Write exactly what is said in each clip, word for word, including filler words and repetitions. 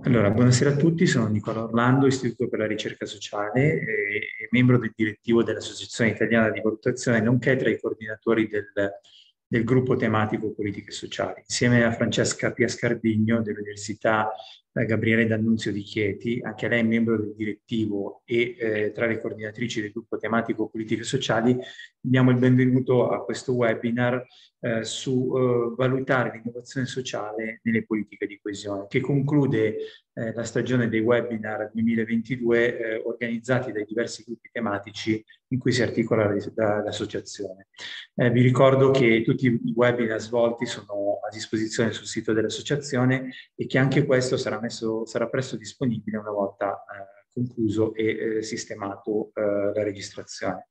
Allora, buonasera a tutti, sono Nicola Orlando, Istituto per la Ricerca Sociale e, e membro del direttivo dell'Associazione Italiana di Valutazione, nonché tra i coordinatori del, del gruppo tematico Politiche Sociali. Insieme a Francesca Piascardigno dell'Università Gabriele D'Annunzio di Chieti, anche lei è membro del direttivo e eh, tra le coordinatrici del gruppo tematico Politiche Sociali, diamo il benvenuto a questo webinar eh, su eh, valutare l'innovazione sociale nelle politiche di coesione, che conclude eh, la stagione dei webinar duemilaventidue eh, organizzati dai diversi gruppi tematici in cui si articola l'associazione. Eh, vi ricordo che tutti i webinar svolti sono a disposizione sul sito dell'associazione e che anche questo sarà, messo, sarà presto disponibile una volta eh, concluso e eh, sistemato eh, la registrazione.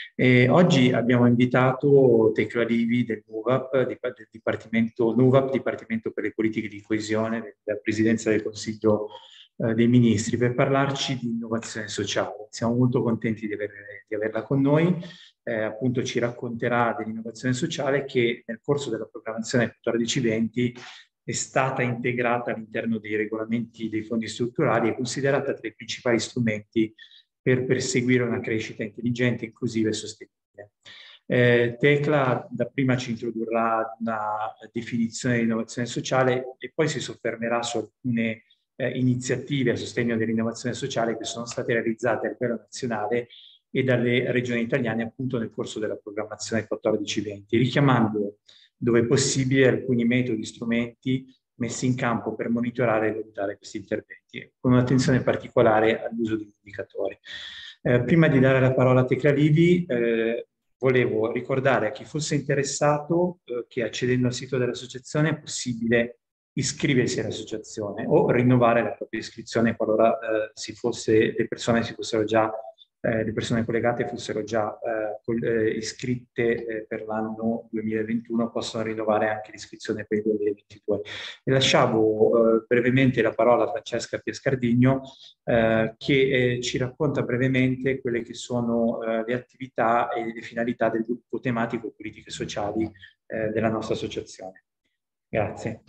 E oggi abbiamo invitato Tecla Livi del NUVAP, del Dipartimento, NUVAP, Dipartimento per le Politiche di Coesione della Presidenza del Consiglio eh, dei Ministri, per parlarci di innovazione sociale. Siamo molto contenti di, aver, di averla con noi. Eh, appunto ci racconterà dell'innovazione sociale che nel corso della programmazione quattordici venti è stata integrata all'interno dei regolamenti dei fondi strutturali e considerata tra i principali strumenti per perseguire una crescita intelligente, inclusiva e sostenibile. Eh, Tecla dapprima ci introdurrà una definizione di innovazione sociale e poi si soffermerà su alcune eh, iniziative a sostegno dell'innovazione sociale che sono state realizzate a livello nazionale e dalle regioni italiane appunto nel corso della programmazione quattordici venti, richiamando dove possibile alcuni metodi e strumenti messi in campo per monitorare e valutare questi interventi, con un'attenzione particolare all'uso di indicatori. Eh, prima di dare la parola a Tecla Livi, eh, volevo ricordare a chi fosse interessato eh, che accedendo al sito dell'associazione è possibile iscriversi all'associazione o rinnovare la propria iscrizione qualora eh, si fosse, le persone si fossero già Eh, le persone collegate fossero già eh, col, eh, iscritte eh, per l'anno duemilaventuno, possono rinnovare anche l'iscrizione per il duemilaventidue. E lasciavo eh, brevemente la parola a Francesca Piascardigno eh, che eh, ci racconta brevemente quelle che sono eh, le attività e le finalità del gruppo tematico Politiche Sociali eh, della nostra associazione. Grazie.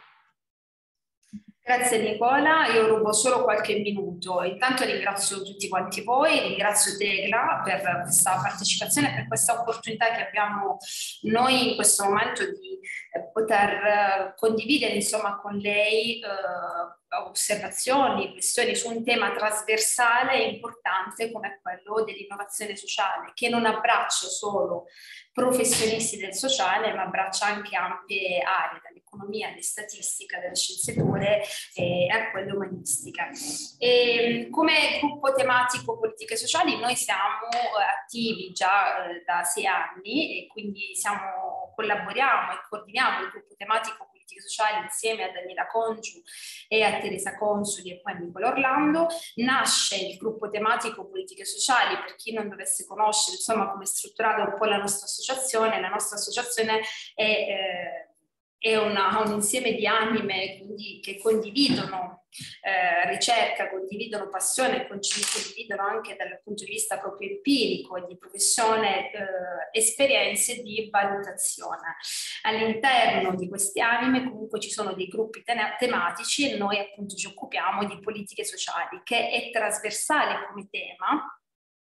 Grazie Nicola, io rubo solo qualche minuto. Intanto ringrazio tutti quanti voi, ringrazio Tecla per questa partecipazione e per questa opportunità che abbiamo noi in questo momento di eh, poter eh, condividere insomma con lei eh, osservazioni, questioni su un tema trasversale e importante come quello dell'innovazione sociale, che non abbraccia solo professionisti del sociale, ma abbraccia anche ampie aree, dall'economia alle statistiche, dalle scienze dure e a quelle umanistiche. E come gruppo tematico politiche sociali noi siamo attivi già eh, da sei anni e quindi siamo, collaboriamo e coordiniamo il gruppo tematico politiche sociali insieme a Daniela Congiu e a Teresa Consoli e poi a Nicola Orlando. Nasce il gruppo tematico politiche sociali, per chi non dovesse conoscere insomma come è strutturata un po' la nostra associazione. La nostra associazione è eh, è una, un insieme di anime quindi, che condividono eh, ricerca, condividono passione, condividono anche dal punto di vista proprio empirico e di professione eh, esperienze di valutazione. All'interno di queste anime comunque ci sono dei gruppi tematici e noi appunto ci occupiamo di politiche sociali, che è trasversale come tema.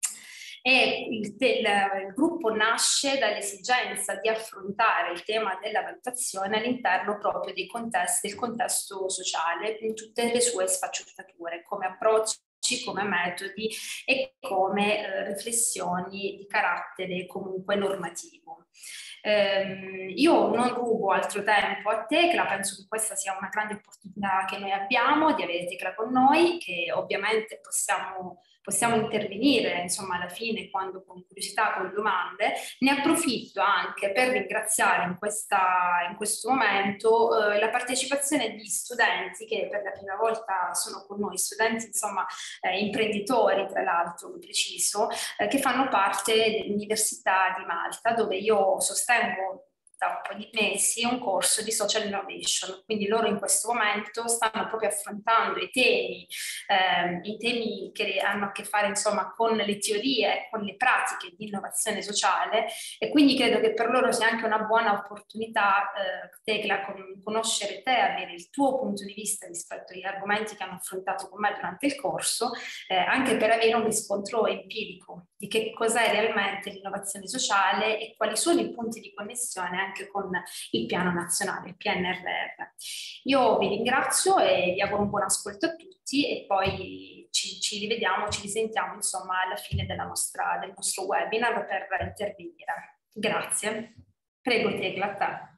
E il, il, il gruppo nasce dall'esigenza di affrontare il tema della valutazione all'interno proprio dei contesti, del contesto sociale in tutte le sue sfaccettature, come approcci, come metodi e come eh, riflessioni di carattere comunque normativo. Eh, io non rubo altro tempo a Tecla, penso che questa sia una grande opportunità che noi abbiamo di avere Tecla con noi, che ovviamente possiamo possiamo intervenire insomma alla fine quando con curiosità, con domande. Ne approfitto anche per ringraziare in, questa, in questo momento eh, la partecipazione di studenti che per la prima volta sono con noi, studenti insomma eh, imprenditori tra l'altro preciso, eh, che fanno parte dell'Università di Malta, dove io sostengo da un po' di mesi un corso di social innovation, quindi loro in questo momento stanno proprio affrontando i temi, eh, i temi che hanno a che fare insomma con le teorie, con le pratiche di innovazione sociale, e quindi credo che per loro sia anche una buona opportunità, eh, Tecla, con, conoscere te, avere il tuo punto di vista rispetto agli argomenti che hanno affrontato con me durante il corso, eh, anche per avere un riscontro empirico di che cos'è realmente l'innovazione sociale e quali sono i punti di connessione anche con il piano nazionale, il P N R R. Io vi ringrazio e vi auguro un buon ascolto a tutti, e poi ci, ci rivediamo, ci risentiamo insomma alla fine della nostra, del nostro webinar per intervenire. Grazie. Prego Tecla, a te.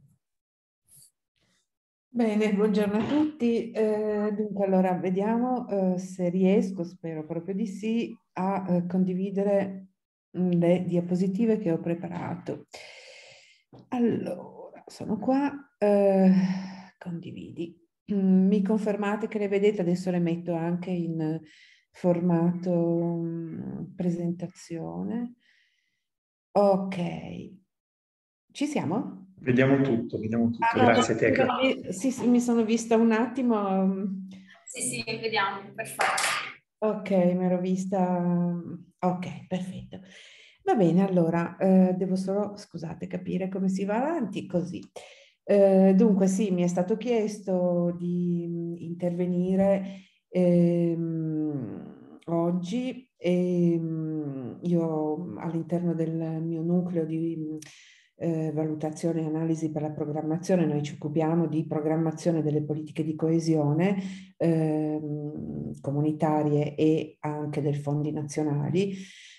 Bene, buongiorno a tutti. Eh, dunque, allora vediamo eh, se riesco, spero proprio di sì, a eh, condividere mh, le diapositive che ho preparato. Allora, sono qua. Eh, condividi. Mm, mi confermate che le vedete? Adesso le metto anche in formato mh, presentazione. Ok. Ci siamo? Vediamo tutto, vediamo tutto. Ah, no, Grazie Tecla. sì, sì, mi sono vista un attimo. Sì, sì, vediamo, perfetto. Ok, mi ero vista. Ok, perfetto. Va bene, allora, eh, devo solo, scusate, capire come si va avanti, così. Eh, dunque, sì, mi è stato chiesto di mh, intervenire ehm, oggi e mh, io all'interno del mio nucleo di mh, eh, valutazione e analisi per la programmazione, noi ci occupiamo di programmazione delle politiche di coesione ehm, comunitarie e anche dei fondi nazionali,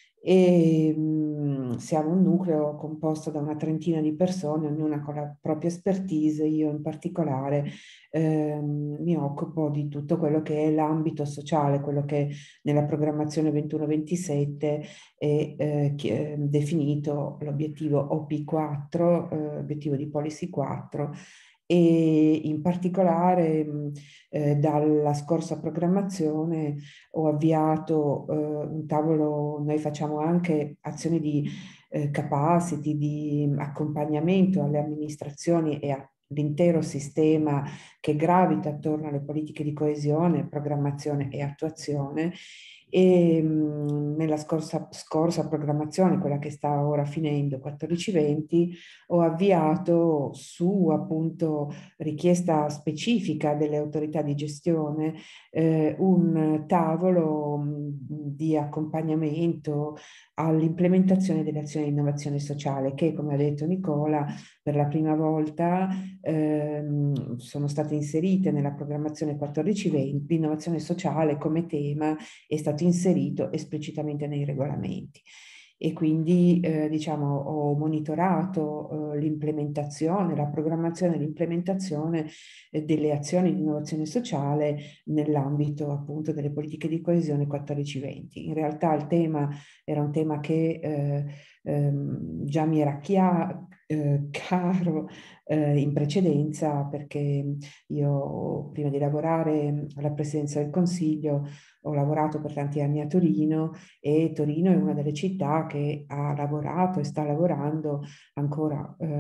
e mh, siamo un nucleo composto da una trentina di persone, ognuna con la propria expertise. Io in particolare ehm, mi occupo di tutto quello che è l'ambito sociale, quello che nella programmazione ventuno ventisette è eh, chi, eh, definito l'obiettivo O P quattro, eh, obiettivo di Policy quattro, e in particolare mh, eh, dalla scorsa programmazione ho avviato eh, un tavolo. Noi facciamo anche azioni di eh, capacity, di accompagnamento alle amministrazioni e all'intero sistema che gravita attorno alle politiche di coesione, programmazione e attuazione. E mh, nella scorsa, scorsa programmazione, quella che sta ora finendo, quattordici venti, ho avviato su appunto richiesta specifica delle autorità di gestione eh, un tavolo mh, di accompagnamento all'implementazione delle azioni di innovazione sociale che, come ha detto Nicola, per la prima volta ehm, sono state inserite nella programmazione quattordici venti. L'innovazione sociale come tema è stato inserito esplicitamente nei regolamenti. E quindi eh, diciamo ho monitorato eh, l'implementazione, la programmazione e l'implementazione eh, delle azioni di innovazione sociale nell'ambito appunto delle politiche di coesione quattordici venti. In realtà il tema era un tema che eh, ehm, già mi era chiaro, eh, caro eh, in precedenza, perché io prima di lavorare alla presidenza del Consiglio ho lavorato per tanti anni a Torino, e Torino è una delle città che ha lavorato e sta lavorando ancora eh,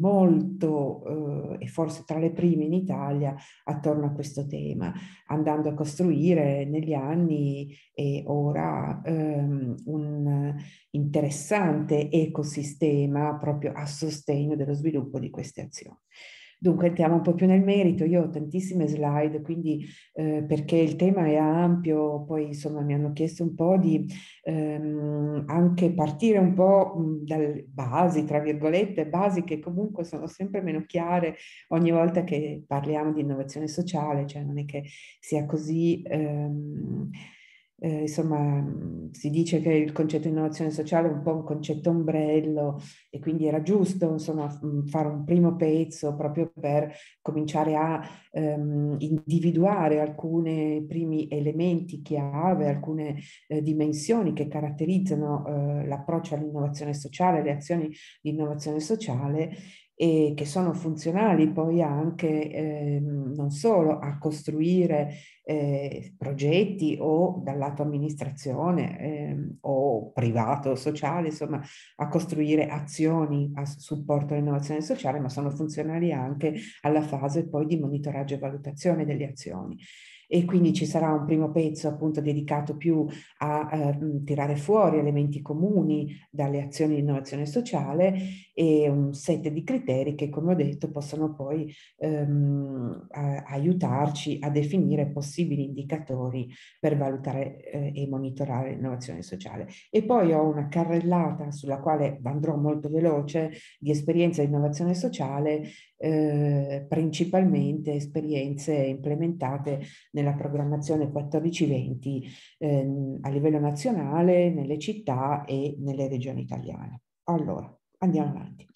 molto eh, e forse tra le prime in Italia attorno a questo tema, andando a costruire negli anni e ora ehm, un interessante ecosistema proprio a sostegno dello sviluppo di queste azioni. Dunque entriamo un po' più nel merito. Io ho tantissime slide, quindi eh, perché il tema è ampio, poi insomma mi hanno chiesto un po' di ehm, anche partire un po' mh, dalle basi, tra virgolette, basi che comunque sono sempre meno chiare ogni volta che parliamo di innovazione sociale, cioè non è che sia così... Ehm, eh, insomma, si dice che il concetto di innovazione sociale è un po' un concetto ombrello, e quindi era giusto insomma fare un primo pezzo proprio per cominciare a ehm, individuare alcuni primi elementi chiave, alcune eh, dimensioni che caratterizzano eh, l'approccio all'innovazione sociale, le azioni di innovazione sociale. e che sono funzionali poi anche eh, non solo a costruire eh, progetti o dal lato amministrazione eh, o privato o sociale, insomma a costruire azioni a supporto all'innovazione sociale, ma sono funzionali anche alla fase poi di monitoraggio e valutazione delle azioni. E quindi ci sarà un primo pezzo appunto dedicato più a eh, tirare fuori elementi comuni dalle azioni di innovazione sociale e un set di criteri che, come ho detto, possono poi ehm, a, aiutarci a definire possibili indicatori per valutare eh, e monitorare l'innovazione sociale. E poi ho una carrellata sulla quale andrò molto veloce di esperienza di innovazione sociale, eh, principalmente esperienze implementate nella programmazione quattordici venti ehm, a livello nazionale, nelle città e nelle regioni italiane. Allora, andiamo avanti.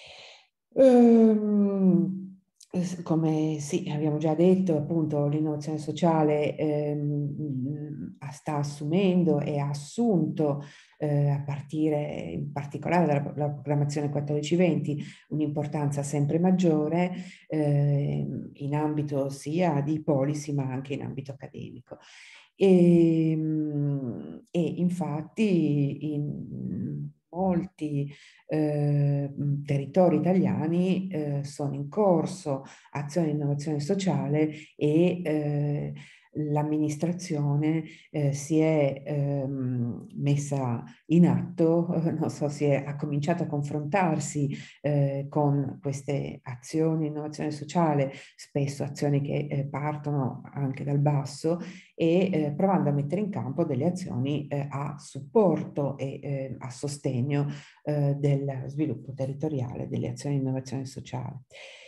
Ehm, come sì, abbiamo già detto, appunto l'innovazione sociale ehm, sta assumendo e ha assunto eh, a partire in particolare dalla, dalla programmazione quattordici venti un'importanza sempre maggiore eh, in ambito sia di policy ma anche in ambito accademico. E, e infatti in molti eh, territori italiani eh, sono in corso azioni di innovazione sociale e eh, l'amministrazione eh, si è ehm, messa in atto, non so, si è, ha cominciato a confrontarsi eh, con queste azioni di innovazione sociale, spesso azioni che eh, partono anche dal basso, e eh, provando a mettere in campo delle azioni eh, a supporto e eh, a sostegno eh, del sviluppo territoriale, delle azioni di innovazione sociale.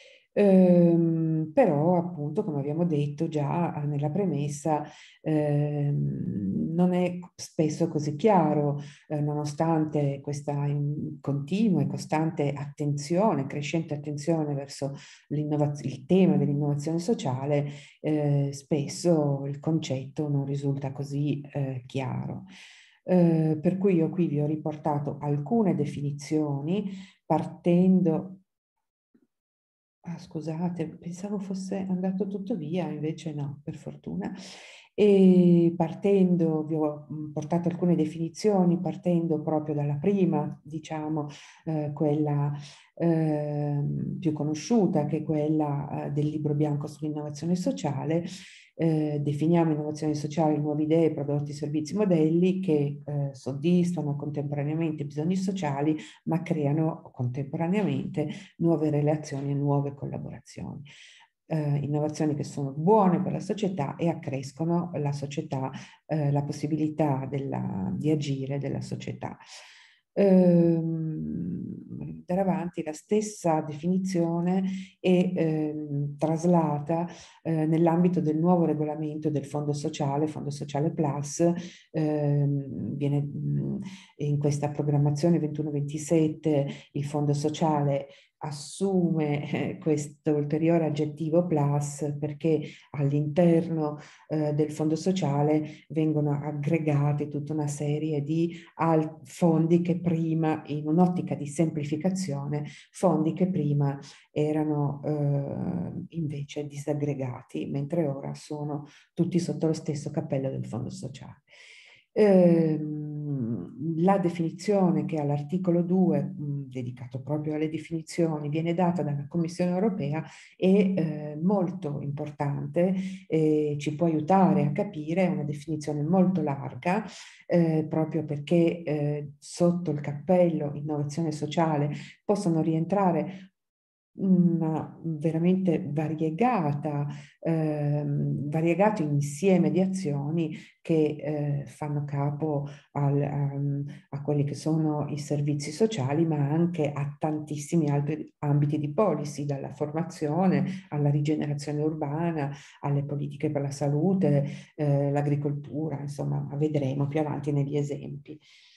Ehm, però appunto, come abbiamo detto già nella premessa, ehm, non è spesso così chiaro, eh, nonostante questa continua e costante attenzione, crescente attenzione verso il tema dell'innovazione sociale, eh, spesso il concetto non risulta così eh, chiaro. Eh, per cui io qui vi ho riportato alcune definizioni partendo... Ah, scusate, pensavo fosse andato tutto via, invece no, per fortuna. E partendo, vi ho portato alcune definizioni, partendo proprio dalla prima, diciamo, eh, quella eh, più conosciuta, che è quella eh, del libro bianco sull'innovazione sociale. Eh, definiamo innovazione sociale nuove idee, prodotti, servizi, modelli che eh, soddisfano contemporaneamente i bisogni sociali, ma creano contemporaneamente nuove relazioni e nuove collaborazioni. Eh, innovazioni che sono buone per la società e accrescono la società, eh, la possibilità della, di agire della società. Ehm, davanti la stessa definizione è ehm, traslata eh, nell'ambito del nuovo regolamento del Fondo Sociale, Fondo Sociale Plus, ehm, viene mh, in questa programmazione ventuno ventisette il Fondo Sociale assume eh, questo ulteriore aggettivo plus perché all'interno eh, del fondo sociale vengono aggregate tutta una serie di fondi che prima, in un'ottica di semplificazione, fondi che prima erano eh, invece disaggregati, mentre ora sono tutti sotto lo stesso cappello del fondo sociale. Eh, la definizione che all'articolo due, mh, dedicato proprio alle definizioni, viene data dalla Commissione europea è eh, molto importante, eh, ci può aiutare a capire, è una definizione molto larga, eh, proprio perché eh, sotto il cappello innovazione sociale possono rientrare una veramente variegata, ehm, variegato insieme di azioni che eh, fanno capo al, a, a quelli che sono i servizi sociali, ma anche a tantissimi altri ambiti di policy, dalla formazione alla rigenerazione urbana, alle politiche per la salute, eh, l'agricoltura, insomma, vedremo più avanti negli esempi.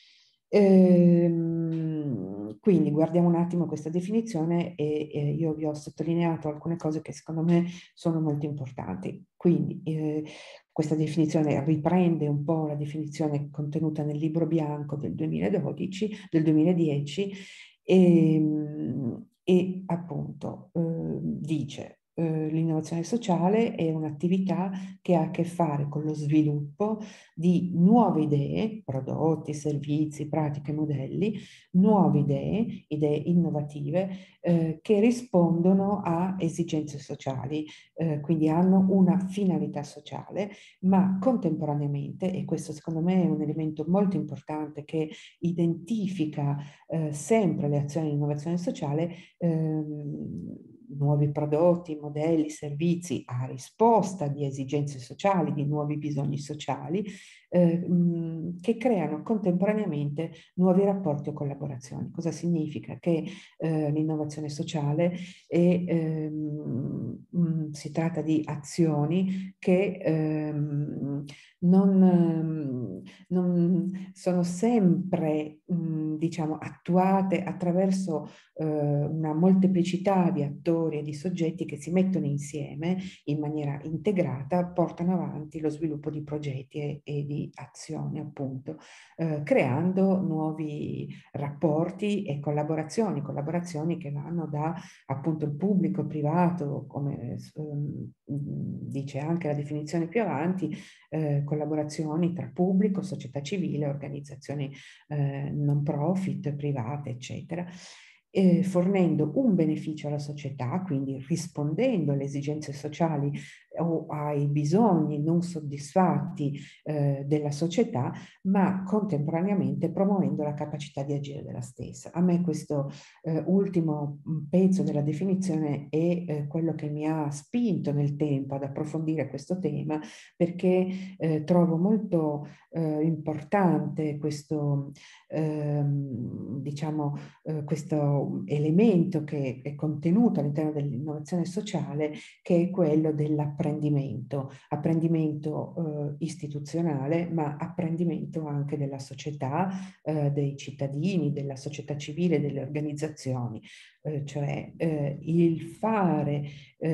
Ehm, quindi guardiamo un attimo questa definizione e eh, io vi ho sottolineato alcune cose che secondo me sono molto importanti. Quindi eh, questa definizione riprende un po' la definizione contenuta nel libro bianco del duemiladodici, del duemiladieci, e, e appunto eh, dice eh, l'innovazione sociale è un'attività che ha a che fare con lo sviluppo di nuove idee, prodotti, servizi, pratiche, modelli, nuove idee, idee innovative eh, che rispondono a esigenze sociali, eh, quindi hanno una finalità sociale, ma contemporaneamente, e questo secondo me è un elemento molto importante che identifica eh, sempre le azioni di innovazione sociale, ehm, nuovi prodotti, modelli, servizi a risposta di esigenze sociali, di nuovi bisogni sociali, eh, mh, che creano contemporaneamente nuovi rapporti o collaborazioni. Cosa significa? Che eh, l'innovazione sociale è, ehm, mh, si tratta di azioni che ehm, non, non sono sempre mh, diciamo, attuate attraverso eh, una molteplicità di attori e di soggetti che si mettono insieme in maniera integrata, portano avanti lo sviluppo di progetti e, e di azioni, appunto, eh, creando nuovi rapporti e collaborazioni, collaborazioni che vanno da appunto il pubblico, privato, come eh, dice anche la definizione più avanti, eh, collaborazioni tra pubblico, società civile, organizzazioni eh, non profit, private, eccetera, eh, fornendo un beneficio alla società, quindi rispondendo alle esigenze sociali o ai bisogni non soddisfatti eh, della società, ma contemporaneamente promuovendo la capacità di agire della stessa. A me questo eh, ultimo pezzo della definizione è eh, quello che mi ha spinto nel tempo ad approfondire questo tema, perché eh, trovo molto eh, importante questo, ehm, diciamo, eh, questo elemento che è contenuto all'interno dell'innovazione sociale, che è quello dell'apprendimento, apprendimento eh, istituzionale, ma apprendimento anche della società, eh, dei cittadini, della società civile, delle organizzazioni, eh, cioè eh, il fare,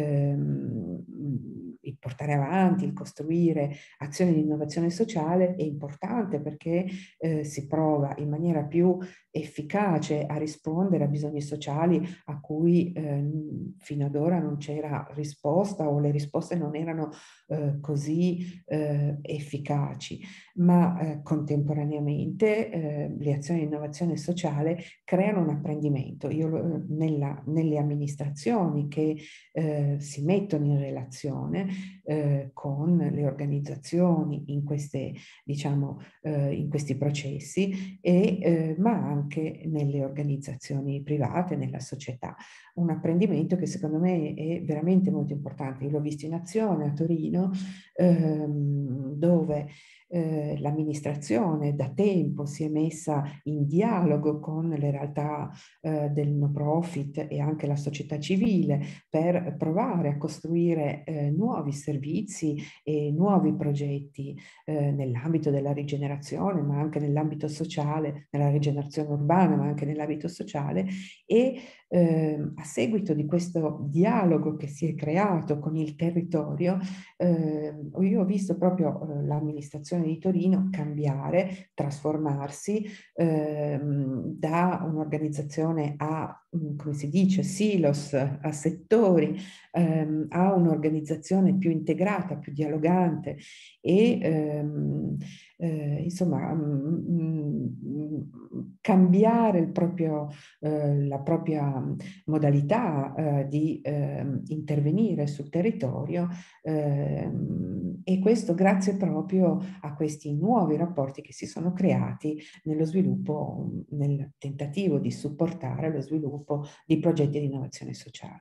ehm, il portare avanti, il costruire azioni di innovazione sociale è importante, perché eh, si prova in maniera più efficace a rispondere a bisogni sociali a cui eh, fino ad ora non c'era risposta, o le risposte non erano eh, così eh, efficaci, ma eh, contemporaneamente eh, le azioni di innovazione sociale creano un apprendimento. Io nella, nelle amministrazioni che eh, si mettono in relazione eh, con le organizzazioni in queste, diciamo, eh, in questi processi, e, eh, ma anche nelle organizzazioni private, nella società. Un apprendimento che secondo me è veramente molto importante. Io l'ho visto in azione a Torino, ehm, dove eh, l'amministrazione da tempo si è messa in dialogo con le realtà eh, del no profit e anche la società civile per provare a costruire eh, nuovi servizi e nuovi progetti eh, nell'ambito della rigenerazione, ma anche nell'ambito sociale, nella rigenerazione urbana, ma anche nell'ambito sociale. E eh, a seguito di questo dialogo che si è creato con il territorio, eh, io ho visto proprio eh, l'amministrazione di Torino cambiare, trasformarsi eh, da un'organizzazione a, come si dice, silos, a settori, ehm, a un'organizzazione più integrata, più dialogante, e ehm, eh, insomma mh, mh, cambiare il proprio, eh, la propria modalità eh, di eh, intervenire sul territorio, eh, e questo grazie proprio a questi nuovi rapporti che si sono creati nello sviluppo, nel tentativo di supportare lo sviluppo di progetti di innovazione sociale.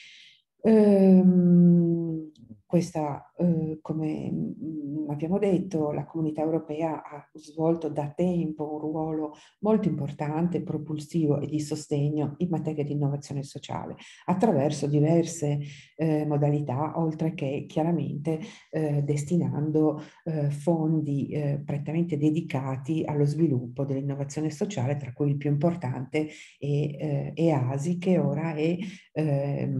Ehm, questa, eh, come mh, abbiamo detto, la Comunità Europea ha svolto da tempo un ruolo molto importante, propulsivo e di sostegno in materia di innovazione sociale, attraverso diverse eh, modalità, oltre che chiaramente eh, destinando eh, fondi eh, prettamente dedicati allo sviluppo dell'innovazione sociale, tra cui il più importante è, eh, è A S I, che ora è ehm,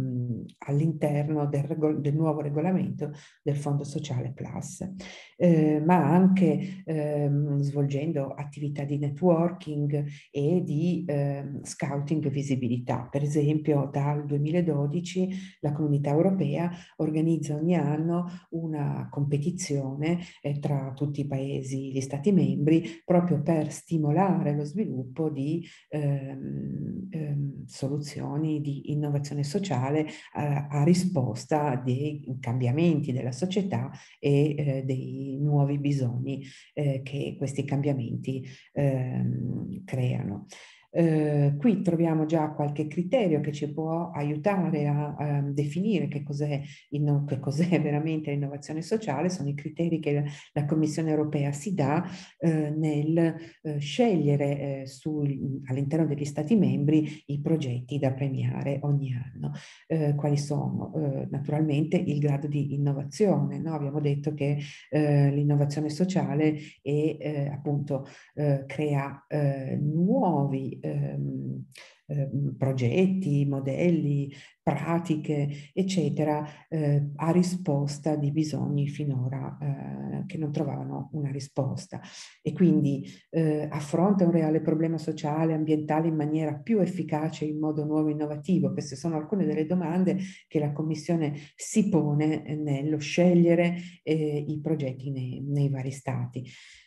all'interno del, del nuovo regolamento del Fondo Sociale Plus, eh, ma anche ehm, svolgendo attività di networking e di ehm, scouting e visibilità. Per esempio, dal duemiladodici la Comunità Europea organizza ogni anno una competizione eh, tra tutti i paesi, gli Stati membri, proprio per stimolare lo sviluppo di ehm, ehm, soluzioni di innovazione sociale a, a risposta dei cambiamenti della società e eh, dei nuovi bisogni eh, che questi cambiamenti ehm, creano. Eh, qui troviamo già qualche criterio che ci può aiutare a, a definire che cos'è, che cos'è veramente l'innovazione sociale. Sono i criteri che la, la Commissione europea si dà eh, nel eh, scegliere eh, all'interno degli Stati membri i progetti da premiare ogni anno. Eh, quali sono? Eh, naturalmente il grado di innovazione, no? Abbiamo detto che eh, l'innovazione sociale è, eh, appunto eh, crea eh, nuovi ehm, ehm, progetti, modelli, pratiche, eccetera, eh, a risposta di bisogni finora eh, che non trovavano una risposta, e quindi eh, affronta un reale problema sociale, ambientale in maniera più efficace, in modo nuovo e innovativo. Queste sono alcune delle domande che la Commissione si pone nello scegliere eh, i progetti nei, nei vari stati.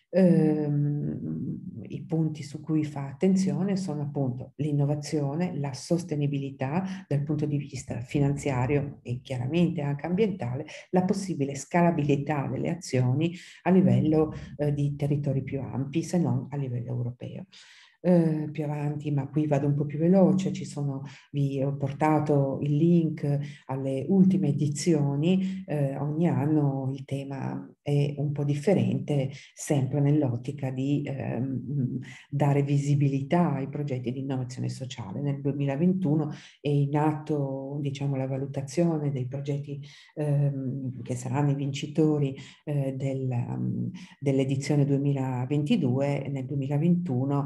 Ehm, I punti su cui fa attenzione sono appunto l'innovazione, la sostenibilità dal punto di vista finanziario e chiaramente anche ambientale, la possibile scalabilità delle azioni a livello eh, di territori più ampi, se non a livello europeo. Eh, più avanti, ma qui vado un po' più veloce, ci sono, vi ho portato il link alle ultime edizioni, eh, ogni anno il tema è un po' differente, sempre nell'ottica di ehm, dare visibilità ai progetti di innovazione sociale. Nel duemilaventuno è in atto, diciamo, la valutazione dei progetti ehm, che saranno i vincitori eh, del, um, dell'edizione duemilaventidue, e nel duemilaventuno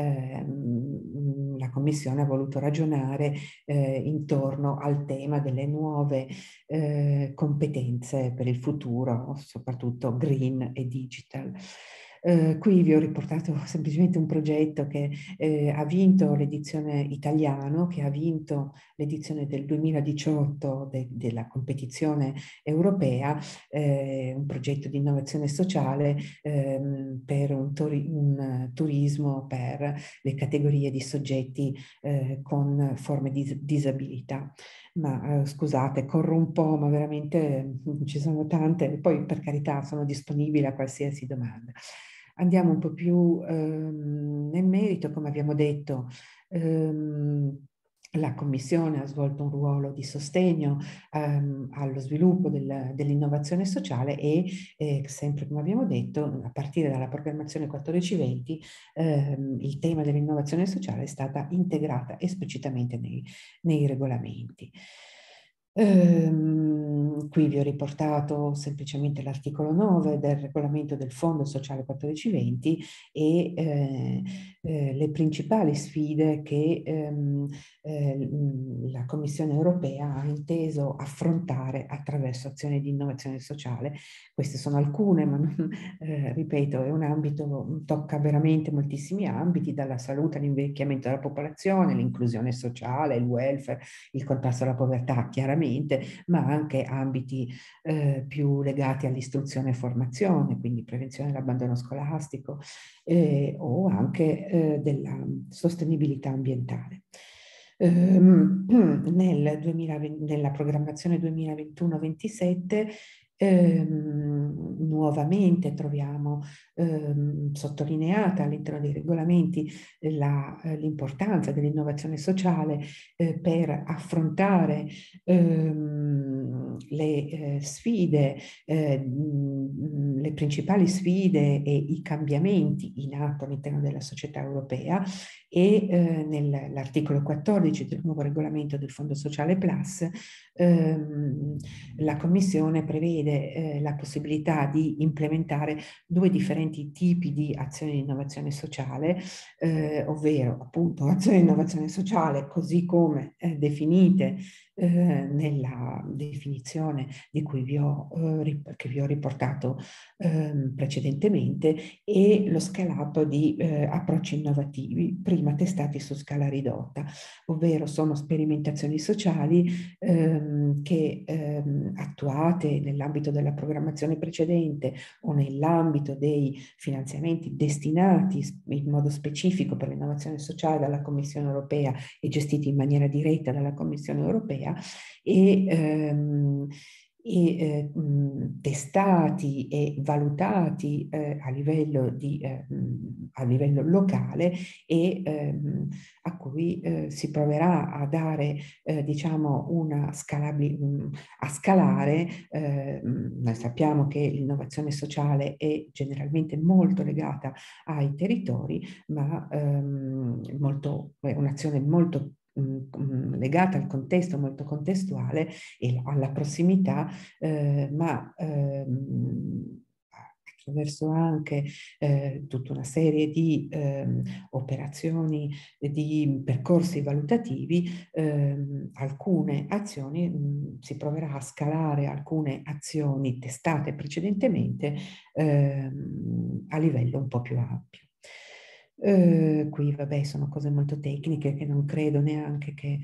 la Commissione ha voluto ragionare eh, intorno al tema delle nuove eh, competenze per il futuro, soprattutto green e digital. Eh, qui vi ho riportato semplicemente un progetto che eh, ha vinto l'edizione italiano, che ha vinto l'edizione del duemiladiciotto de della competizione europea, eh, un progetto di innovazione sociale ehm, per un, turi un turismo per le categorie di soggetti eh, con forme di disabilità. Ma eh, scusate, corro un po', ma veramente ci sono tante, poi per carità sono disponibile a qualsiasi domanda. Andiamo un po' più ehm, nel merito, come abbiamo detto. Ehm, La Commissione ha svolto un ruolo di sostegno ehm, allo sviluppo del, dell'innovazione sociale e, eh, sempre come abbiamo detto, a partire dalla programmazione quattordici venti, ehm, il tema dell'innovazione sociale è stata integrata esplicitamente nei, nei regolamenti. Ehm, qui vi ho riportato semplicemente l'articolo nove del regolamento del Fondo Sociale quattordici venti e eh, eh, le principali sfide che ehm, eh, la Commissione europea ha inteso affrontare attraverso azioni di innovazione sociale. Queste sono alcune, ma non, eh, ripeto, è un ambito, tocca veramente moltissimi ambiti, dalla salute all'invecchiamento della popolazione, l'inclusione sociale, il welfare, il contrasto alla povertà, chiaramente, ma anche ambiti eh, più legati all'istruzione e formazione, quindi prevenzione dell'abbandono scolastico eh, o anche eh, della sostenibilità ambientale. Ehm, nel duemilaventi, nella programmazione duemilaventuno ventisette ehm, nuovamente troviamo ehm, sottolineata all'interno dei regolamenti l'importanza dell'innovazione sociale eh, per affrontare ehm, le eh, sfide, eh, le principali sfide e i cambiamenti in atto all'interno della società europea, e eh, nell'articolo quattordici del nuovo regolamento del Fondo Sociale Plus ehm, la Commissione prevede eh, la possibilità di implementare due differenti tipi di azioni di innovazione sociale, eh, ovvero appunto azioni di innovazione sociale così come eh, definite eh, nella definizione di cui vi ho, eh, che vi ho riportato eh, precedentemente, e lo scale-up di eh, approcci innovativi, prima testati su scala ridotta, ovvero sono sperimentazioni sociali ehm, che ehm, attuate nell'ambito della programmazione precedente o nell'ambito dei finanziamenti destinati in modo specifico per l'innovazione sociale dalla Commissione europea e gestiti in maniera diretta dalla Commissione europea, e ehm, e eh, mh, testati e valutati eh, a, livello di, eh, a livello locale, e ehm, a cui eh, si proverà a dare eh, diciamo una scalabile, a scalare. Eh, noi sappiamo che l'innovazione sociale è generalmente molto legata ai territori, ma ehm, molto, è un'azione molto legata al contesto, molto contestuale e alla prossimità, eh, ma ehm, attraverso anche eh, tutta una serie di ehm, operazioni, di percorsi valutativi, ehm, alcune azioni, mh, si proverà a scalare alcune azioni testate precedentemente ehm, a livello un po' più ampio. Eh, qui vabbè sono cose molto tecniche che non credo neanche che...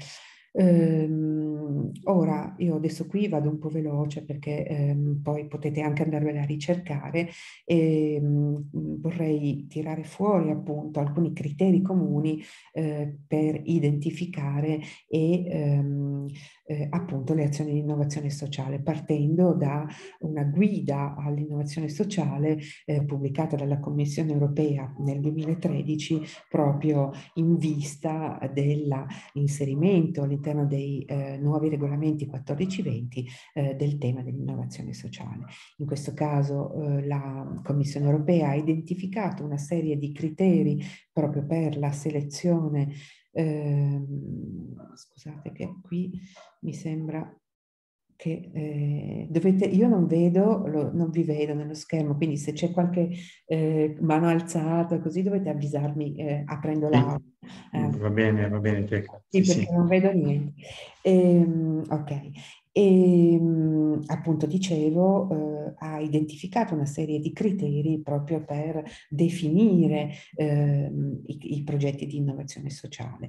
Ehm, ora io adesso qui vado un po' veloce perché ehm, poi potete anche andarvela a ricercare, e mh, vorrei tirare fuori appunto alcuni criteri comuni eh, per identificare e ehm, eh, appunto le azioni di innovazione sociale, partendo da una guida all'innovazione sociale eh, pubblicata dalla Commissione europea nel duemilatredici, proprio in vista dell'inserimento all'interno dei eh, nuovi regolamenti quattordici venti eh, del tema dell'innovazione sociale. In questo caso eh, la Commissione europea ha identificato una serie di criteri proprio per la selezione. Eh, scusate che qui mi sembra che eh, dovete, io non vedo, lo, non vi vedo nello schermo, quindi se c'è qualche eh, mano alzata così dovete avvisarmi eh, aprendo Sì, l'audio. Eh, va bene, va bene, Tecla. sì, Sì, perché sì. non vedo niente. Ehm, ok. E appunto dicevo, eh, ha identificato una serie di criteri proprio per definire ehm, i, i progetti di innovazione sociale.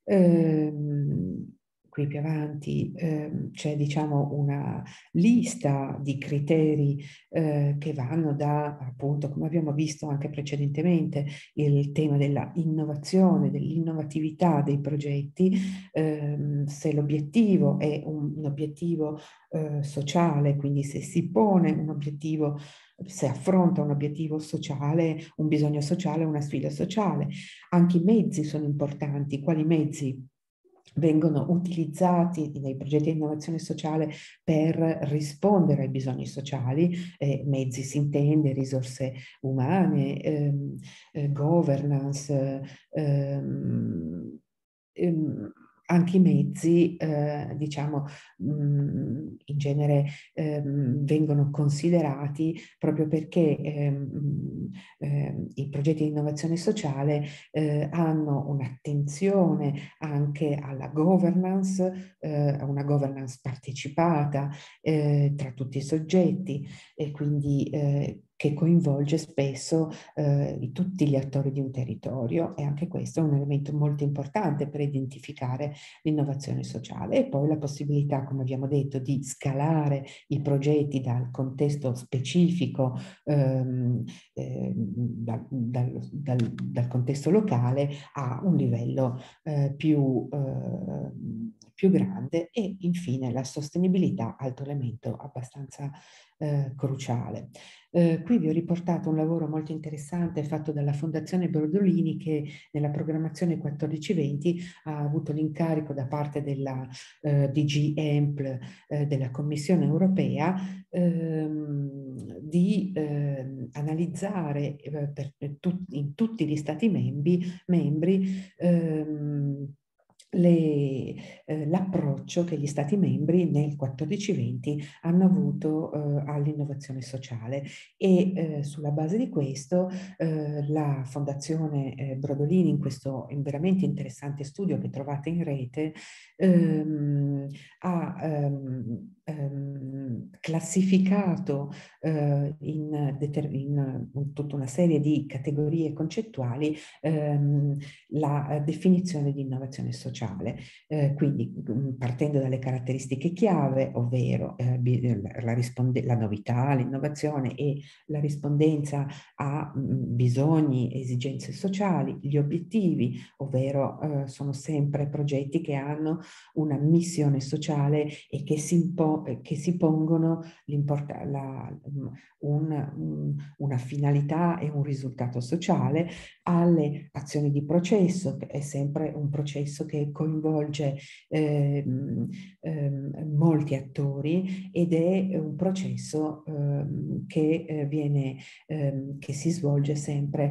Ehm, qui più avanti ehm, c'è diciamo una lista di criteri eh, che vanno da, appunto, come abbiamo visto anche precedentemente, il tema della innovazione, dell'innovatività dei progetti, ehm, se l'obiettivo è un, un obiettivo eh, sociale, quindi se si pone un obiettivo, se affronta un obiettivo sociale, un bisogno sociale, una sfida sociale. Anche i mezzi sono importanti. Quali mezzi vengono utilizzati nei progetti di innovazione sociale per rispondere ai bisogni sociali? Eh, mezzi si intende risorse umane, ehm, eh, governance, ehm, ehm, anche i mezzi, eh, diciamo, mh, in genere ehm, vengono considerati proprio perché ehm, ehm, i progetti di innovazione sociale eh, hanno un'attenzione anche alla governance, eh, a una governance partecipata eh, tra tutti i soggetti, e quindi eh, che coinvolge spesso eh, tutti gli attori di un territorio, e anche questo è un elemento molto importante per identificare l'innovazione sociale. E poi la possibilità, come abbiamo detto, di scalare i progetti dal contesto specifico, ehm, eh, dal, dal, dal, dal contesto locale a un livello eh, più, eh, più grande. E infine la sostenibilità, altro elemento abbastanza eh, cruciale. Eh, qui vi ho riportato un lavoro molto interessante fatto dalla Fondazione Brodolini, che nella programmazione quattordici venti ha avuto l'incarico da parte della eh, D G E M P L eh, della Commissione europea ehm, di eh, analizzare eh, per, per tut, in tutti gli Stati membri, membri ehm, le, eh, l'approccio che gli Stati membri nel quattordici venti hanno avuto eh, all'innovazione sociale, e eh, sulla base di questo eh, la Fondazione eh, Brodolini, in questo in veramente interessante studio che trovate in rete, ehm, ha ehm, ehm, classificato eh, in, in, in tutta una serie di categorie concettuali ehm, la definizione di innovazione sociale. Eh, quindi partendo dalle caratteristiche chiave, ovvero eh, la, la novità, l'innovazione e la rispondenza a mh, bisogni e esigenze sociali, gli obiettivi, ovvero eh, sono sempre progetti che hanno una missione sociale e che si, impo che si pongono la, un, una finalità e un risultato sociale, alle azioni di processo, che è sempre un processo che coinvolge eh, eh, molti attori ed è un processo eh, che eh, viene eh, che si svolge sempre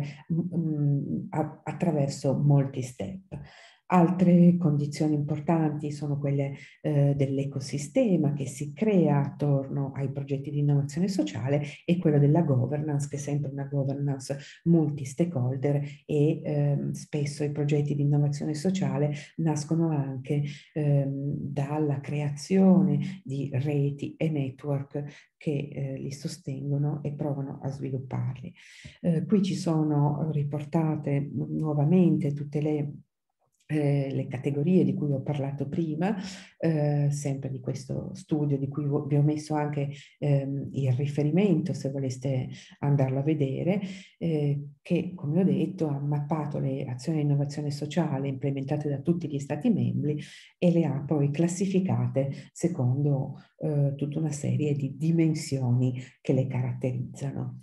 mh, a, attraverso molti step. Altre condizioni importanti sono quelle eh, dell'ecosistema che si crea attorno ai progetti di innovazione sociale e quello della governance, che è sempre una governance multi-stakeholder e ehm, spesso i progetti di innovazione sociale nascono anche ehm, dalla creazione di reti e network che eh, li sostengono e provano a svilupparli. Eh, qui ci sono riportate nuovamente tutte le Eh, le categorie di cui ho parlato prima, eh, sempre di questo studio di cui vi ho messo anche ehm, il riferimento se voleste andarlo a vedere, eh, che come ho detto ha mappato le azioni di innovazione sociale implementate da tutti gli stati membri e le ha poi classificate secondo eh, tutta una serie di dimensioni che le caratterizzano.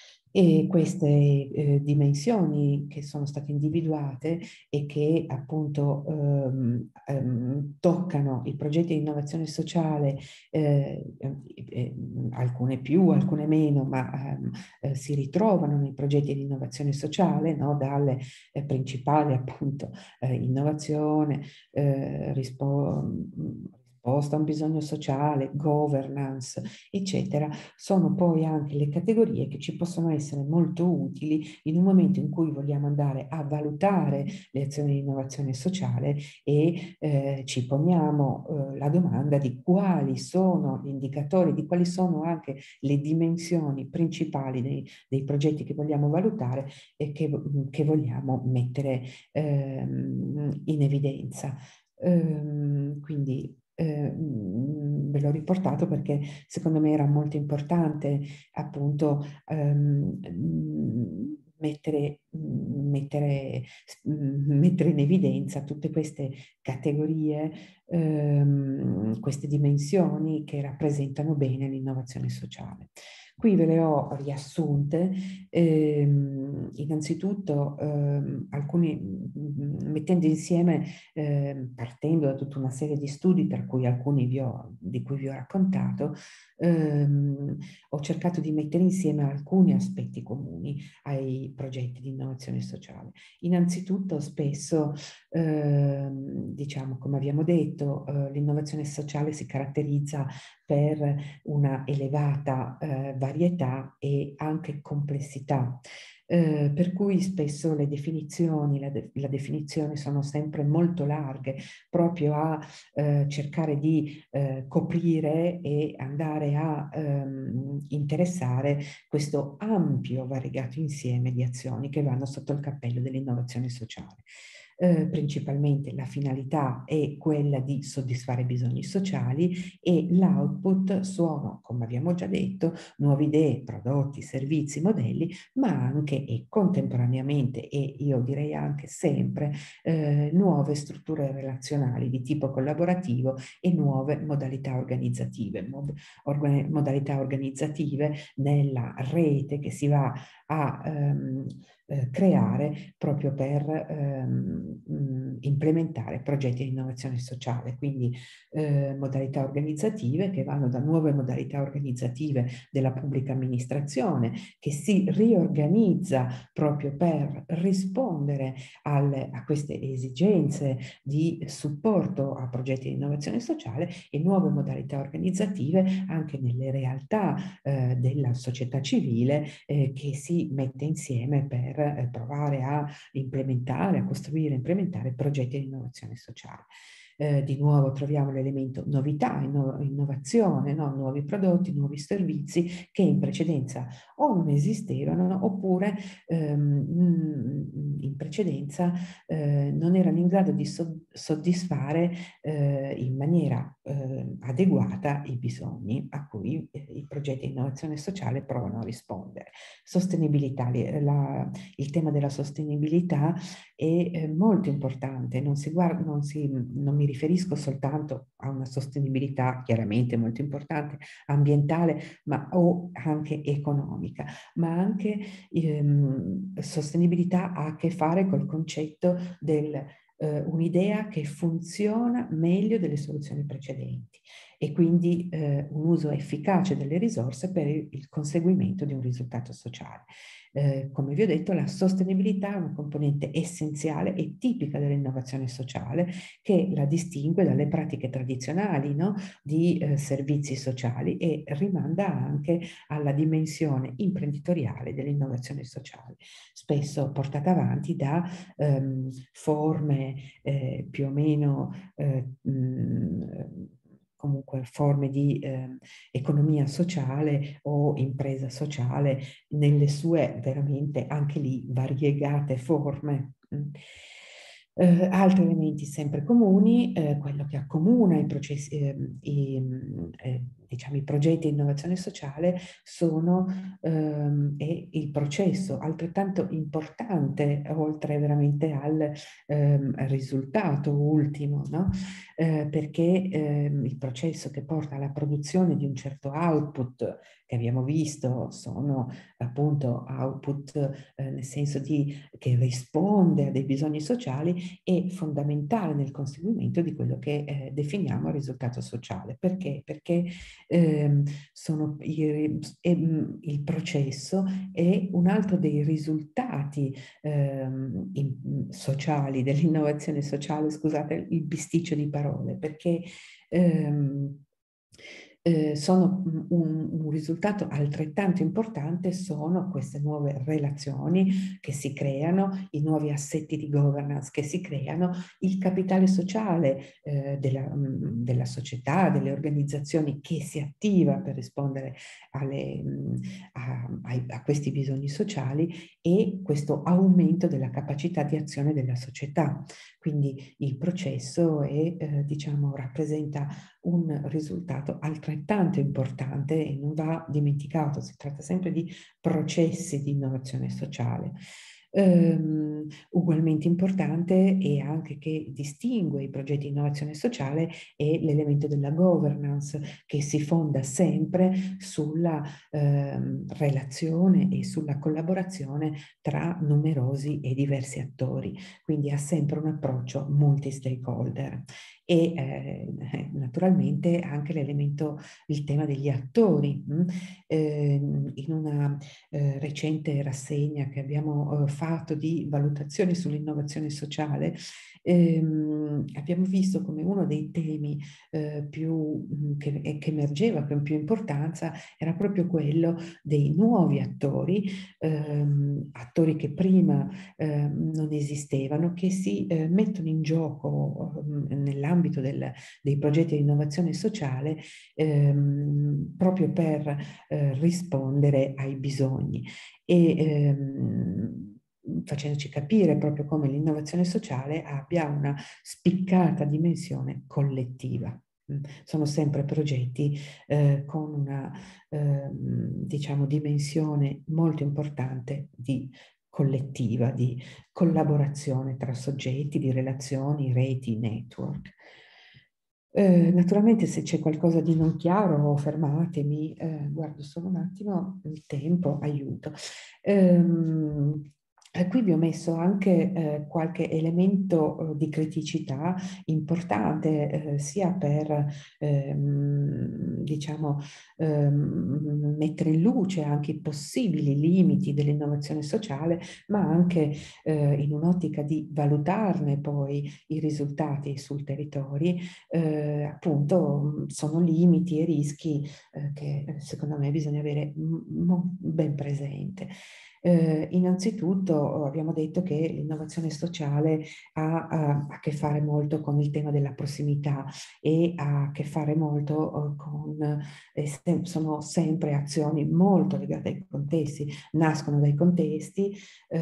E queste eh, dimensioni che sono state individuate e che appunto ehm, ehm, toccano i progetti di innovazione sociale, eh, eh, alcune più, alcune meno, ma ehm, eh, si ritrovano nei progetti di innovazione sociale, no? Dalle eh, principali appunto eh, innovazione, eh, rispo- risposta a un bisogno sociale, governance, eccetera, sono poi anche le categorie che ci possono essere molto utili in un momento in cui vogliamo andare a valutare le azioni di innovazione sociale e eh, ci poniamo eh, la domanda di quali sono gli indicatori, di quali sono anche le dimensioni principali dei, dei progetti che vogliamo valutare e che, che vogliamo mettere ehm, in evidenza. Ehm, quindi Eh, ve l'ho riportato perché secondo me era molto importante appunto ehm, mettere, mettere, mettere in evidenza tutte queste categorie, ehm, queste dimensioni che rappresentano bene l'innovazione sociale. Qui ve le ho riassunte, ehm, innanzitutto ehm, alcuni, mettendo insieme, eh, partendo da tutta una serie di studi, tra cui alcuni vi ho, di cui vi ho raccontato, ehm, ho cercato di mettere insieme alcuni aspetti comuni ai progetti di innovazione sociale. Innanzitutto spesso, ehm, diciamo, come abbiamo detto, eh, l'innovazione sociale si caratterizza per una elevata eh, varietà e anche complessità. Eh, per cui spesso le definizioni, la, de la definizione sono sempre molto larghe, proprio a eh, cercare di eh, coprire e andare a ehm, interessare questo ampio, variegato insieme di azioni che vanno sotto il cappello dell'innovazione sociale. Eh, principalmente la finalità è quella di soddisfare bisogni sociali e l'output sono, come abbiamo già detto, nuove idee, prodotti, servizi, modelli, ma anche e contemporaneamente e io direi anche sempre eh, nuove strutture relazionali di tipo collaborativo e nuove modalità organizzative, organ modalità organizzative nella rete che si va a ehm, eh, creare proprio per ehm, implementare progetti di innovazione sociale, quindi eh, modalità organizzative che vanno da nuove modalità organizzative della pubblica amministrazione che si riorganizza proprio per rispondere alle, a queste esigenze di supporto a progetti di innovazione sociale e nuove modalità organizzative anche nelle realtà eh, della società civile eh, che si mette insieme per eh, provare a implementare, a costruire e implementare progetti di innovazione sociale. eh, di nuovo troviamo l'elemento novità, inno- innovazione, no? Nuovi prodotti, nuovi servizi che in precedenza o non esistevano oppure ehm, in precedenza eh, non erano in grado di so- soddisfare eh, in maniera eh, adeguata i bisogni a cui eh, i progetti di innovazione sociale provano a rispondere. Sostenibilità, la, il tema della sostenibilità è eh, molto importante, non, si guarda, non, si, non mi riferisco soltanto a una sostenibilità chiaramente molto importante, ambientale, ma o anche economica, ma anche ehm, sostenibilità ha a che fare col concetto del eh, un'idea che funziona meglio delle soluzioni precedenti e quindi eh, un uso efficace delle risorse per il, il conseguimento di un risultato sociale. Eh, come vi ho detto, la sostenibilità è una componente essenziale e tipica dell'innovazione sociale che la distingue dalle pratiche tradizionali, no? di eh, servizi sociali e rimanda anche alla dimensione imprenditoriale dell'innovazione sociale, spesso portata avanti da ehm, forme eh, più o meno eh, mh, comunque forme di eh, economia sociale o impresa sociale nelle sue veramente anche lì variegate forme. Eh, altri elementi sempre comuni, eh, quello che accomuna i, processi, eh, i, eh, diciamo, i progetti di innovazione sociale sono ehm, è il processo altrettanto importante, oltre veramente al ehm, risultato ultimo, no? Eh, perché ehm, il processo che porta alla produzione di un certo output che abbiamo visto sono appunto output eh, nel senso di che risponde a dei bisogni sociali è fondamentale nel conseguimento di quello che eh, definiamo risultato sociale. Perché? Perché ehm, sono i, ehm, il processo è un altro dei risultati ehm, in, sociali dell'innovazione sociale, scusate il bisticcio di parole, perché ehm, eh, sono un, un risultato altrettanto importante sono queste nuove relazioni che si creano, i nuovi assetti di governance che si creano, il capitale sociale eh, della, della società, delle organizzazioni che si attiva per rispondere alle, a, a, a questi bisogni sociali e questo aumento della capacità di azione della società. Quindi il processo è, eh, diciamo, rappresenta un risultato altrettanto importante e non va dimenticato, si tratta sempre di processi di innovazione sociale. Um, ugualmente importante e anche che distingue i progetti di innovazione sociale è l'elemento della governance che si fonda sempre sulla um, relazione e sulla collaborazione tra numerosi e diversi attori, quindi ha sempre un approccio multi-stakeholder e eh, naturalmente anche l'elemento, il tema degli attori. Eh, in una eh, recente rassegna che abbiamo eh, fatto di valutazione sull'innovazione sociale, ehm, abbiamo visto come uno dei temi eh, più, che, che emergeva con più importanza era proprio quello dei nuovi attori, ehm, attori che prima eh, non esistevano, che si eh, mettono in gioco eh, nell'ambito del, dei progetti di innovazione sociale ehm, proprio per eh, rispondere ai bisogni e ehm, facendoci capire proprio come l'innovazione sociale abbia una spiccata dimensione collettiva. Sono sempre progetti eh, con una eh, diciamo dimensione molto importante di collettiva, di collaborazione tra soggetti, di relazioni, reti, network. Eh, naturalmente se c'è qualcosa di non chiaro fermatemi, eh, guardo solo un attimo il tempo, aiuto. Ehm, eh, qui vi ho messo anche eh, qualche elemento eh, di criticità importante eh, sia per ehm, diciamo ehm, mettere in luce anche i possibili limiti dell'innovazione sociale, ma anche eh, in un'ottica di valutarne poi i risultati sul territorio. Eh, appunto sono limiti e rischi eh, che secondo me bisogna avere ben presente. Eh, innanzitutto abbiamo detto che l'innovazione sociale ha, ha a che fare molto con il tema della prossimità e ha a che fare molto uh, con, eh, sem- sono sempre azioni molto legate ai contesti, nascono dai contesti,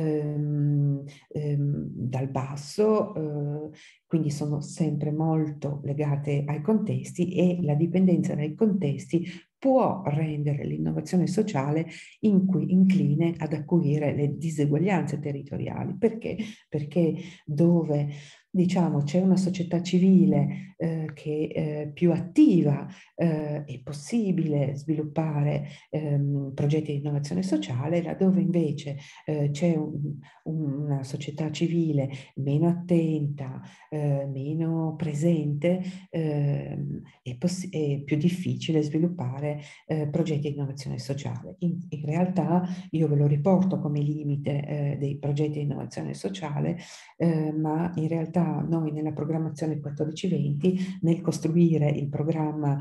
ehm, ehm, dal basso, eh, quindi sono sempre molto legate ai contesti e la dipendenza dai contesti può rendere l'innovazione sociale in cui, incline ad acuire le diseguaglianze territoriali. Perché? Perché dove diciamo c'è una società civile eh, che è più attiva, eh, è possibile sviluppare ehm, progetti di innovazione sociale, laddove invece eh, c'è un, una società civile meno attenta, eh, meno presente, eh, è, è più difficile sviluppare eh, progetti di innovazione sociale. In, in realtà io ve lo riporto come limite eh, dei progetti di innovazione sociale, eh, ma in realtà noi nella programmazione quattordici venti, nel costruire il programma,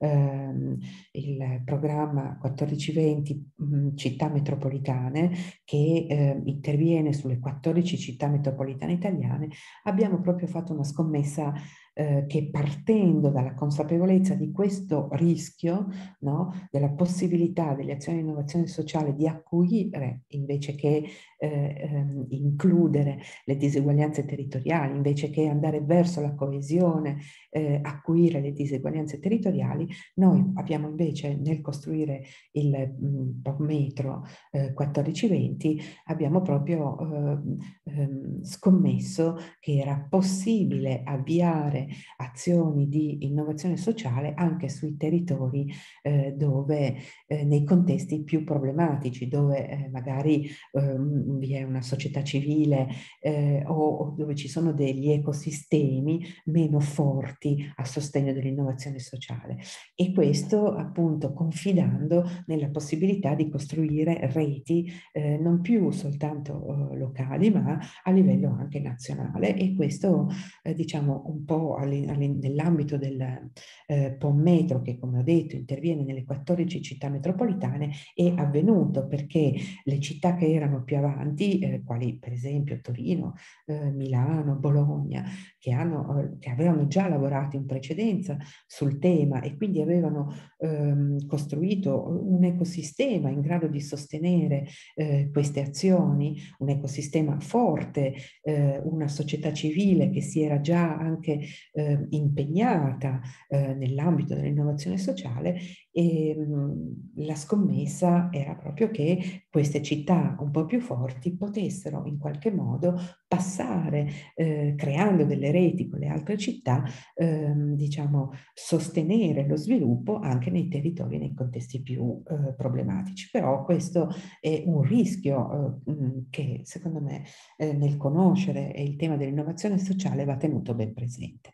ehm, il programma quattordici venti mh, città metropolitane, che eh, interviene sulle quattordici città metropolitane italiane, abbiamo proprio fatto una scommessa eh, che, partendo dalla consapevolezza di questo rischio, no, della possibilità delle azioni di innovazione sociale di acuire invece che eh, ehm, includere le diseguaglianze territoriali, invece che andare verso la coesione, eh, acuire le diseguaglianze territoriali, noi abbiamo invece, nel costruire il mh, metro eh, quattordici venti, abbiamo proprio eh, ehm, scommesso che era possibile avviare azioni di innovazione sociale anche sui territori eh, dove, eh, nei contesti più problematici, dove eh, magari ehm, vi è una società civile eh, o, o dove ci sono degli ecosistemi meno forti a sostegno dell'innovazione sociale. E questo appunto confidando nella possibilità di costruire reti eh, non più soltanto eh, locali, ma a livello anche nazionale. E questo eh, diciamo un po' nell'ambito del eh, POM-Metro, che come ho detto interviene nelle quattordici città metropolitane, è avvenuto perché le città che erano più avanti, eh, quali per esempio Torino, eh, Milano, Bologna, che, hanno, eh, che avevano già lavorato in precedenza sul tema e quindi avevano ehm, costruito un ecosistema in grado di sostenere eh, queste azioni, un ecosistema forte, eh, una società civile che si era già anche eh, impegnata eh, nell'ambito dell'innovazione sociale, e mh, la scommessa era proprio che queste città un po' più forti potessero in qualche modo passare, eh, creando delle reti con le altre città, ehm, diciamo, sostenere lo sviluppo anche nei territori e nei contesti più eh, problematici. Però questo è un rischio eh, mh, che secondo me eh, nel conoscere il tema dell'innovazione sociale va tenuto ben presente.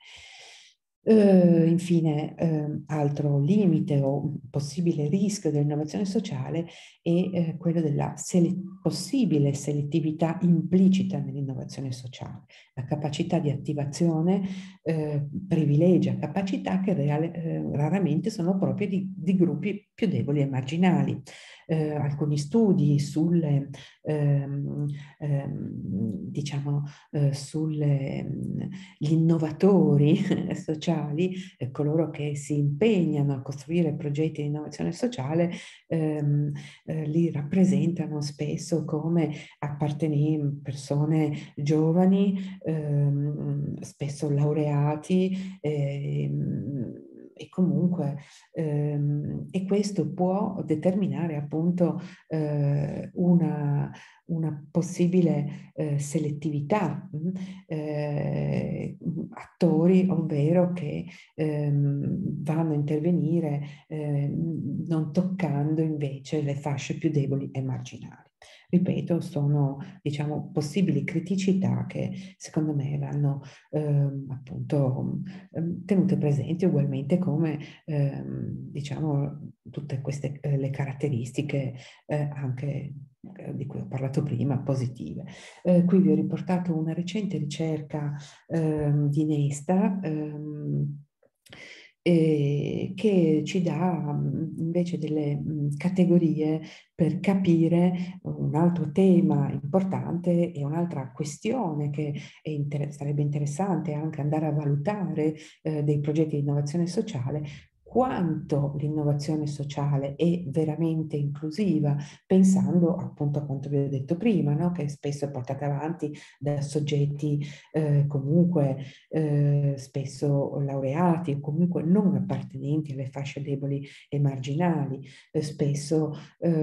Uh, infine, uh, altro limite o possibile rischio dell'innovazione sociale è uh, quello della sele- possibile selettività implicita nell'innovazione sociale. La capacità di attivazione uh, privilegia capacità che reale, raramente sono proprie di, di gruppi più deboli e marginali. Alcuni studi sulle, ehm, ehm, diciamo, sugli innovatori sociali, eh, coloro che si impegnano a costruire progetti di innovazione sociale, ehm, eh, li rappresentano spesso come appartenenti persone giovani, ehm, spesso laureati, ehm, e comunque ehm, e questo può determinare appunto eh, una, una possibile eh, selettività, mh? Eh, attori, ovvero che ehm, vanno a intervenire eh, non toccando invece le fasce più deboli e marginali. Ripeto, sono diciamo possibili criticità che secondo me vanno ehm, appunto ehm, tenute presenti ugualmente come ehm, diciamo tutte queste eh, le caratteristiche eh, anche eh, di cui ho parlato prima, positive. Eh, qui vi ho riportato una recente ricerca ehm, di Nesta ehm, eh, che ci dà invece delle mh, categorie per capire un altro tema importante e un'altra questione che è inter- sarebbe interessante anche andare a valutare eh, dei progetti di innovazione sociale, quanto l'innovazione sociale è veramente inclusiva, pensando appunto a quanto vi ho detto prima, no? Che spesso è portata avanti da soggetti eh, comunque eh, spesso laureati o comunque non appartenenti alle fasce deboli e marginali, eh, spesso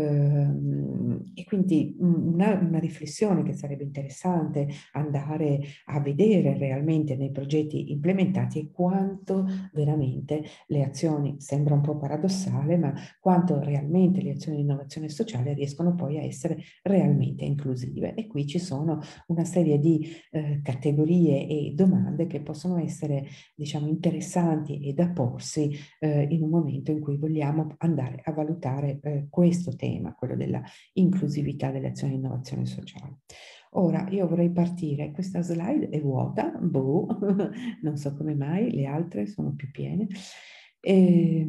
ehm, e quindi una, una riflessione che sarebbe interessante andare a vedere realmente nei progetti implementati è quanto veramente le azioni, sembra un po' paradossale, ma quanto realmente le azioni di innovazione sociale riescono poi a essere realmente inclusive. E qui ci sono una serie di eh, categorie e domande che possono essere, diciamo, interessanti e da porsi eh, in un momento in cui vogliamo andare a valutare eh, questo tema, quello della inclusività delle azioni di innovazione sociale. Ora io vorrei partire, questa slide è vuota, boh, non so come mai, le altre sono più piene. E,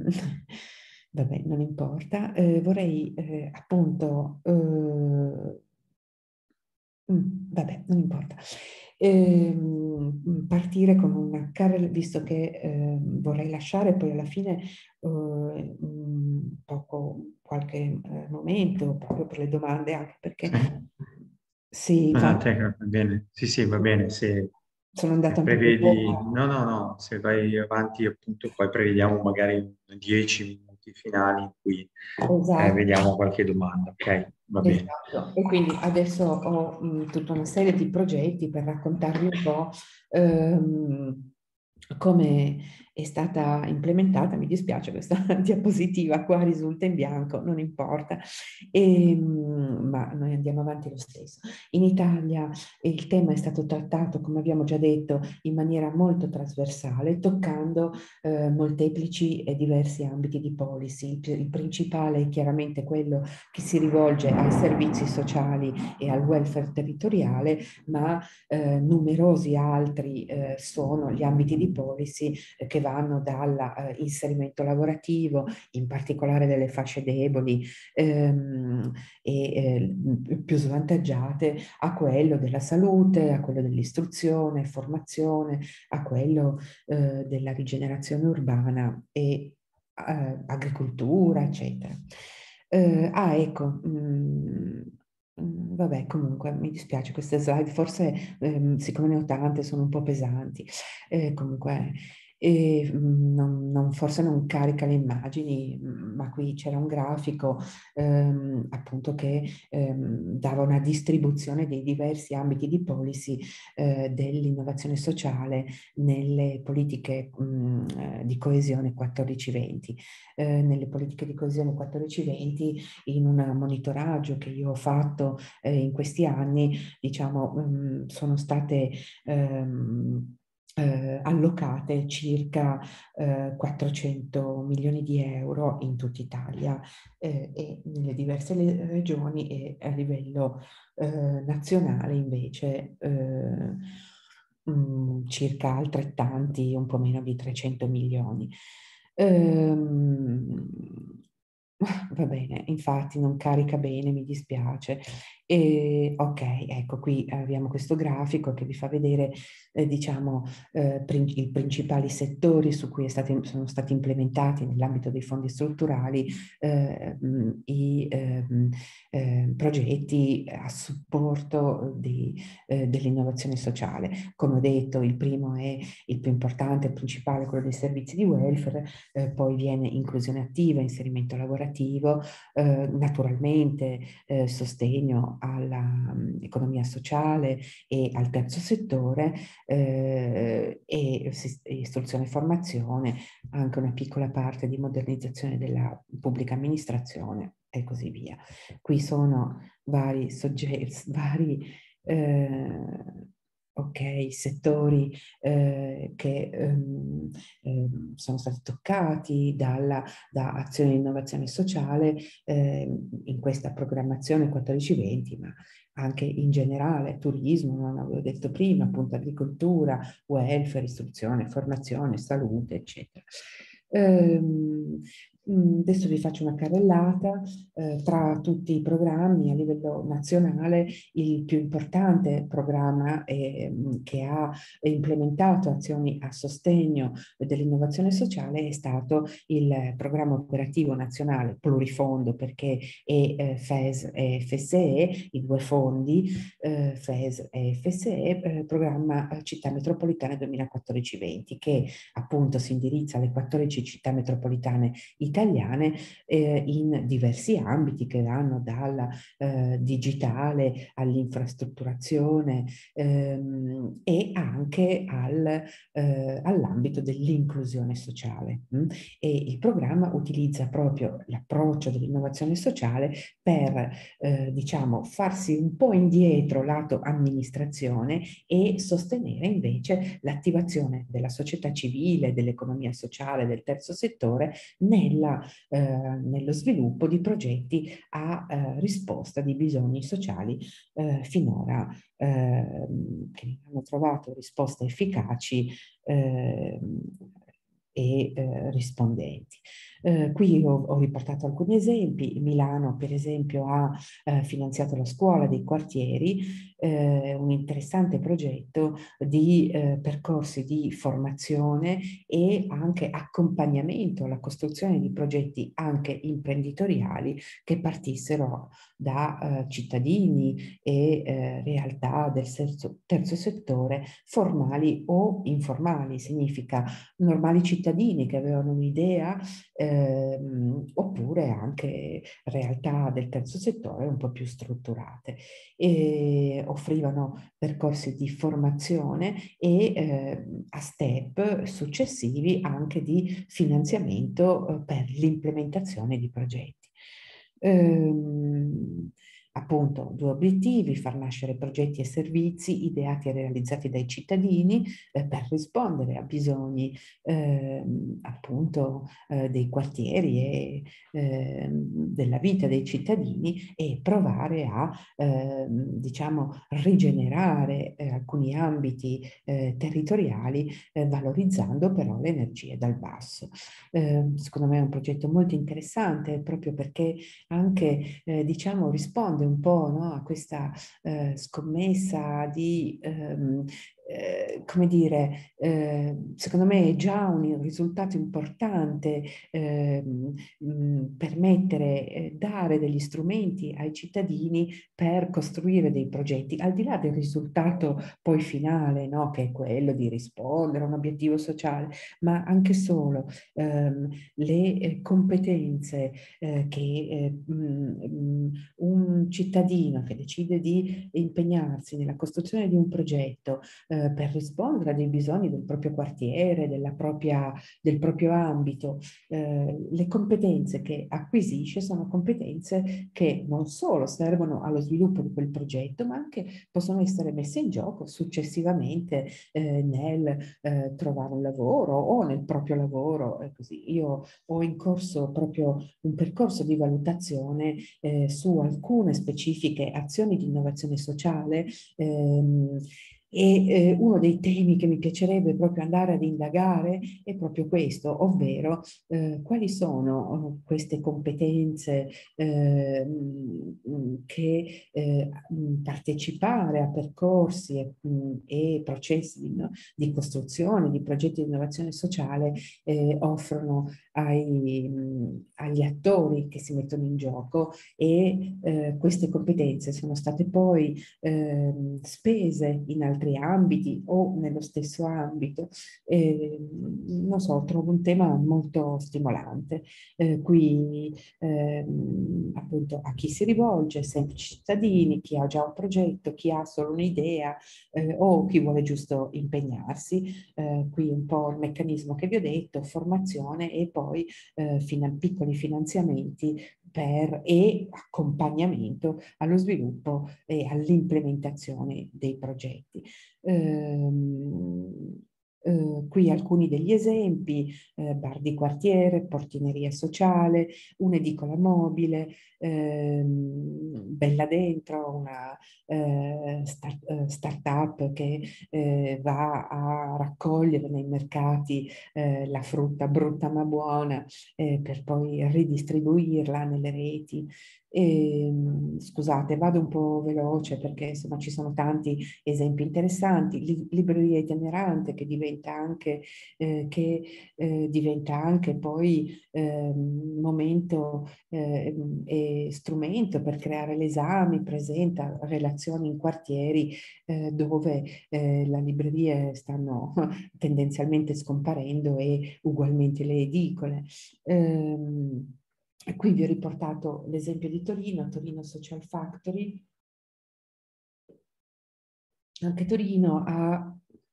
vabbè, non importa, eh, vorrei eh, appunto, eh, vabbè, non importa, eh, partire con una carrellata, visto che eh, vorrei lasciare poi alla fine eh, poco, qualche eh, momento proprio per le domande, anche perché sì, Ah, va, te, va bene. Sì, sì, va bene. Se sono andata un po' più prevedi, corta. no, no, no, se vai avanti, appunto, poi prevediamo magari dieci minuti finali in cui eh, Esatto. vediamo qualche domanda. Ok, va bene. Esatto, e quindi adesso ho mh, tutta una serie di progetti per raccontarvi un po' ehm, come è stata implementata. Mi dispiace, questa diapositiva qua risulta in bianco, non importa, e, mh, ma noi andiamo avanti lo stesso. In Italia il tema è stato trattato, come abbiamo già detto, in maniera molto trasversale, toccando eh, molteplici e diversi ambiti di policy. Il, il principale è chiaramente quello che si rivolge ai servizi sociali e al welfare territoriale, ma eh, numerosi altri eh, sono gli ambiti di policy eh, che vanno dall'inserimento eh, lavorativo, in particolare delle fasce deboli ehm, e eh, più svantaggiate, a quello della salute, a quello dell'istruzione, formazione, a quello eh, della rigenerazione urbana e eh, agricoltura, eccetera. Eh, ah, ecco, mh, mh, vabbè, comunque mi dispiace queste slide, forse ehm, siccome ne ho tante sono un po' pesanti. Eh, comunque, eh, mh, non, non- forse non carica le immagini, mh, ma qui c'era un grafico ehm, appunto che ehm, dava una distribuzione dei diversi ambiti di policy eh, dell'innovazione sociale nelle politiche mh, eh, di coesione quattordici venti. Eh, nelle politiche di coesione quattordici venti, in un monitoraggio che io ho fatto eh, in questi anni, diciamo, mh, sono state ehm, eh, allocate circa eh, quattrocento milioni di euro in tutta Italia eh, e nelle diverse le- regioni, e a livello eh, nazionale invece eh, mh, circa altrettanti, un po' meno di trecento milioni. Ehm, Va bene, infatti non carica bene, mi dispiace. E, ok, ecco qui abbiamo questo grafico che vi fa vedere, eh, diciamo, eh, prin- i principali settori su cui è stati, sono stati implementati nell'ambito dei fondi strutturali eh, mh, i ehm, eh, progetti a supporto di, eh, dell'innovazione sociale. Come ho detto, il primo è il più importante, il principale, quello dei servizi di welfare, eh, poi viene inclusione attiva, inserimento lavorativo, eh, naturalmente eh, sostegno all'economia sociale e al terzo settore eh, e istruzione e formazione, anche una piccola parte di modernizzazione della pubblica amministrazione e così via. Qui sono vari soggetti, vari eh, ok, settori eh, che ehm, ehm, sono stati toccati dalla, da azioni di innovazione sociale ehm, in questa programmazione quattordici venti, ma anche in generale, turismo, non avevo detto prima, appunto agricoltura, welfare, istruzione, formazione, salute, eccetera. Ehm, Adesso vi faccio una carrellata eh, tra tutti i programmi a livello nazionale. Il più importante programma eh, che ha implementato azioni a sostegno dell'innovazione sociale è stato il programma operativo nazionale plurifondo, perché è eh, F E S e F S E, i due fondi eh, F E S e F S E, eh, programma Città Metropolitane duemilaquattordici venti, che appunto si indirizza alle quattordici città metropolitane italiane eh, in diversi ambiti che vanno dalla eh, digitale all'infrastrutturazione ehm, e anche al, eh, all'ambito dell'inclusione sociale. Mh? E il programma utilizza proprio l'approccio dell'innovazione sociale per eh, diciamo farsi un po' indietro lato amministrazione e sostenere invece l'attivazione della società civile, dell'economia sociale, del terzo settore nella, eh, nello sviluppo di progetti a eh, risposta di bisogni sociali eh, finora eh, che hanno trovato risposte efficaci eh, e eh, rispondenti. Eh, qui ho, ho riportato alcuni esempi. Milano, per esempio, ha eh, finanziato la scuola dei quartieri, eh, un interessante progetto di eh, percorsi di formazione e anche accompagnamento alla costruzione di progetti anche imprenditoriali che partissero da eh, cittadini e eh, realtà del terzo, terzo settore, formali o informali. Significa normali cittadini che avevano un'idea ehm, oppure anche realtà del terzo settore un po' più strutturate. E offrivano percorsi di formazione e eh, a step successivi anche di finanziamento eh, per l'implementazione di progetti. Ehm, appunto due obiettivi: far nascere progetti e servizi ideati e realizzati dai cittadini eh, per rispondere a bisogni eh, appunto eh, dei quartieri e eh, della vita dei cittadini, e provare a eh, diciamo rigenerare eh, alcuni ambiti eh, territoriali eh, valorizzando però le energie dal basso. Eh, secondo me è un progetto molto interessante proprio perché anche eh, diciamo risponde un po', no, a questa eh, scommessa di ehm, eh, come dire, eh, secondo me è già un risultato importante eh, mh, permettere, eh, dare degli strumenti ai cittadini per costruire dei progetti, al di là del risultato poi finale, no, che è quello di rispondere a un obiettivo sociale, ma anche solo ehm, le eh, competenze eh, che eh, mh, un cittadino che decide di impegnarsi nella costruzione di un progetto eh, per rispondere a dei bisogni del proprio quartiere, della propria, del proprio ambito, eh, le competenze che acquisisce sono competenze che non solo servono allo sviluppo di quel progetto, ma anche possono essere messe in gioco successivamente eh, nel eh, trovare un lavoro o nel proprio lavoro. E così. Io ho in corso proprio un percorso di valutazione eh, su alcune specifiche azioni di innovazione sociale ehm, e eh, uno dei temi che mi piacerebbe proprio andare ad indagare è proprio questo, ovvero eh, quali sono queste competenze eh, che eh, partecipare a percorsi e, e processi di, no, di costruzione di progetti di innovazione sociale eh, offrono ai, agli attori che si mettono in gioco, e eh, queste competenze sono state poi eh, spese in altri ambiti o nello stesso ambito. Eh, non so, trovo un tema molto stimolante. Eh, qui eh, appunto a chi si rivolge, semplici cittadini, chi ha già un progetto, chi ha solo un'idea eh, o chi vuole giusto impegnarsi. Eh, qui un po' il meccanismo che vi ho detto: formazione e poi eh, fino piccoli finanziamenti per, e accompagnamento allo sviluppo e all'implementazione dei progetti. Ehm, eh, qui alcuni degli esempi: eh, bar di quartiere, portineria sociale, un'edicola mobile, ehm, Bella Dentro, una eh, start, eh, start-up che eh, va a raccogliere nei mercati eh, la frutta brutta ma buona eh, per poi ridistribuirla nelle reti. E, scusate, vado un po' veloce perché insomma ci sono tanti esempi interessanti. Li, libreria itinerante che diventa anche, eh, che, eh, diventa anche poi eh, momento eh, e strumento per creare l'esame, presenta relazioni in quartieri eh, dove eh, le librerie stanno tendenzialmente scomparendo e ugualmente le edicole. Ehm, Qui vi ho riportato l'esempio di Torino, Torino Social Factory. Anche Torino ha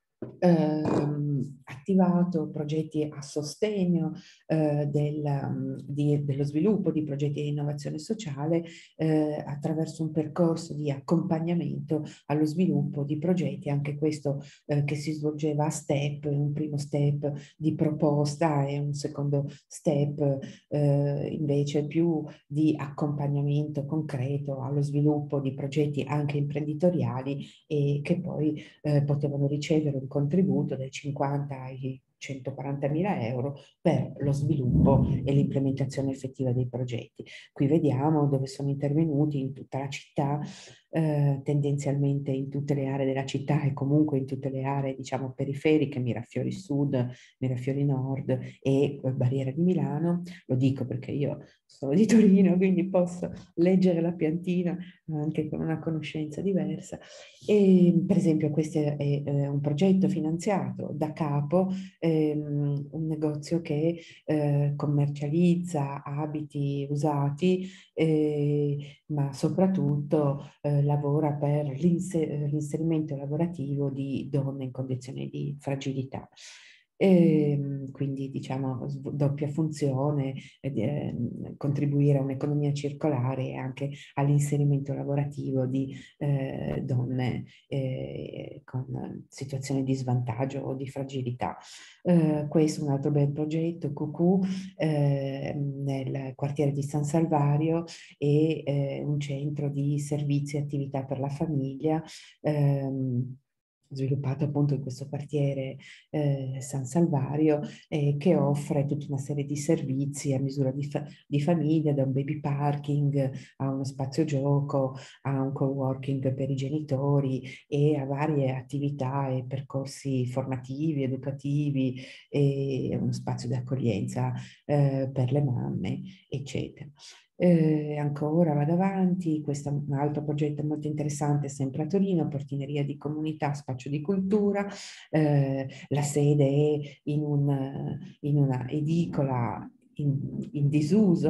ehm, attivato progetti a sostegno eh, del, di, dello sviluppo di progetti di innovazione sociale eh, attraverso un percorso di accompagnamento allo sviluppo di progetti, anche questo eh, che si svolgeva a step, un primo step di proposta e un secondo step eh, invece più di accompagnamento concreto allo sviluppo di progetti anche imprenditoriali e che poi eh, potevano ricevere un contributo dai cinquanta ai centoquarantamila euro per lo sviluppo e l'implementazione effettiva dei progetti. Qui vediamo dove sono intervenuti in tutta la città, eh, tendenzialmente in tutte le aree della città e comunque in tutte le aree diciamo periferiche, Mirafiori Sud, Mirafiori Nord e Barriera di Milano. Lo dico perché io sono di Torino, quindi posso leggere la piantina anche con una conoscenza diversa. E, per esempio, questo è, è, è un progetto finanziato da Capo, ehm, un negozio che eh, commercializza abiti usati, eh, ma soprattutto eh, lavora per l'inser- l'inserimento lavorativo di donne in condizioni di fragilità. E, quindi diciamo doppia funzione, eh, contribuire a un'economia circolare e anche all'inserimento lavorativo di eh, donne eh, con situazioni di svantaggio o di fragilità. Eh, questo è un altro bel progetto, Cucù, eh, nel quartiere di San Salvario, e eh, un centro di servizi e attività per la famiglia, ehm, sviluppato appunto in questo quartiere eh, San Salvario, eh, che offre tutta una serie di servizi a misura di, fa di famiglia, da un baby parking a uno spazio gioco, a un co-working per i genitori e a varie attività e percorsi formativi, educativi e uno spazio di accoglienza eh, per le mamme, eccetera. Eh, ancora vado avanti, questo è un altro progetto molto interessante sempre a Torino, portineria di comunità, spazio di cultura, eh, la sede è in, un, in una edicola in, in disuso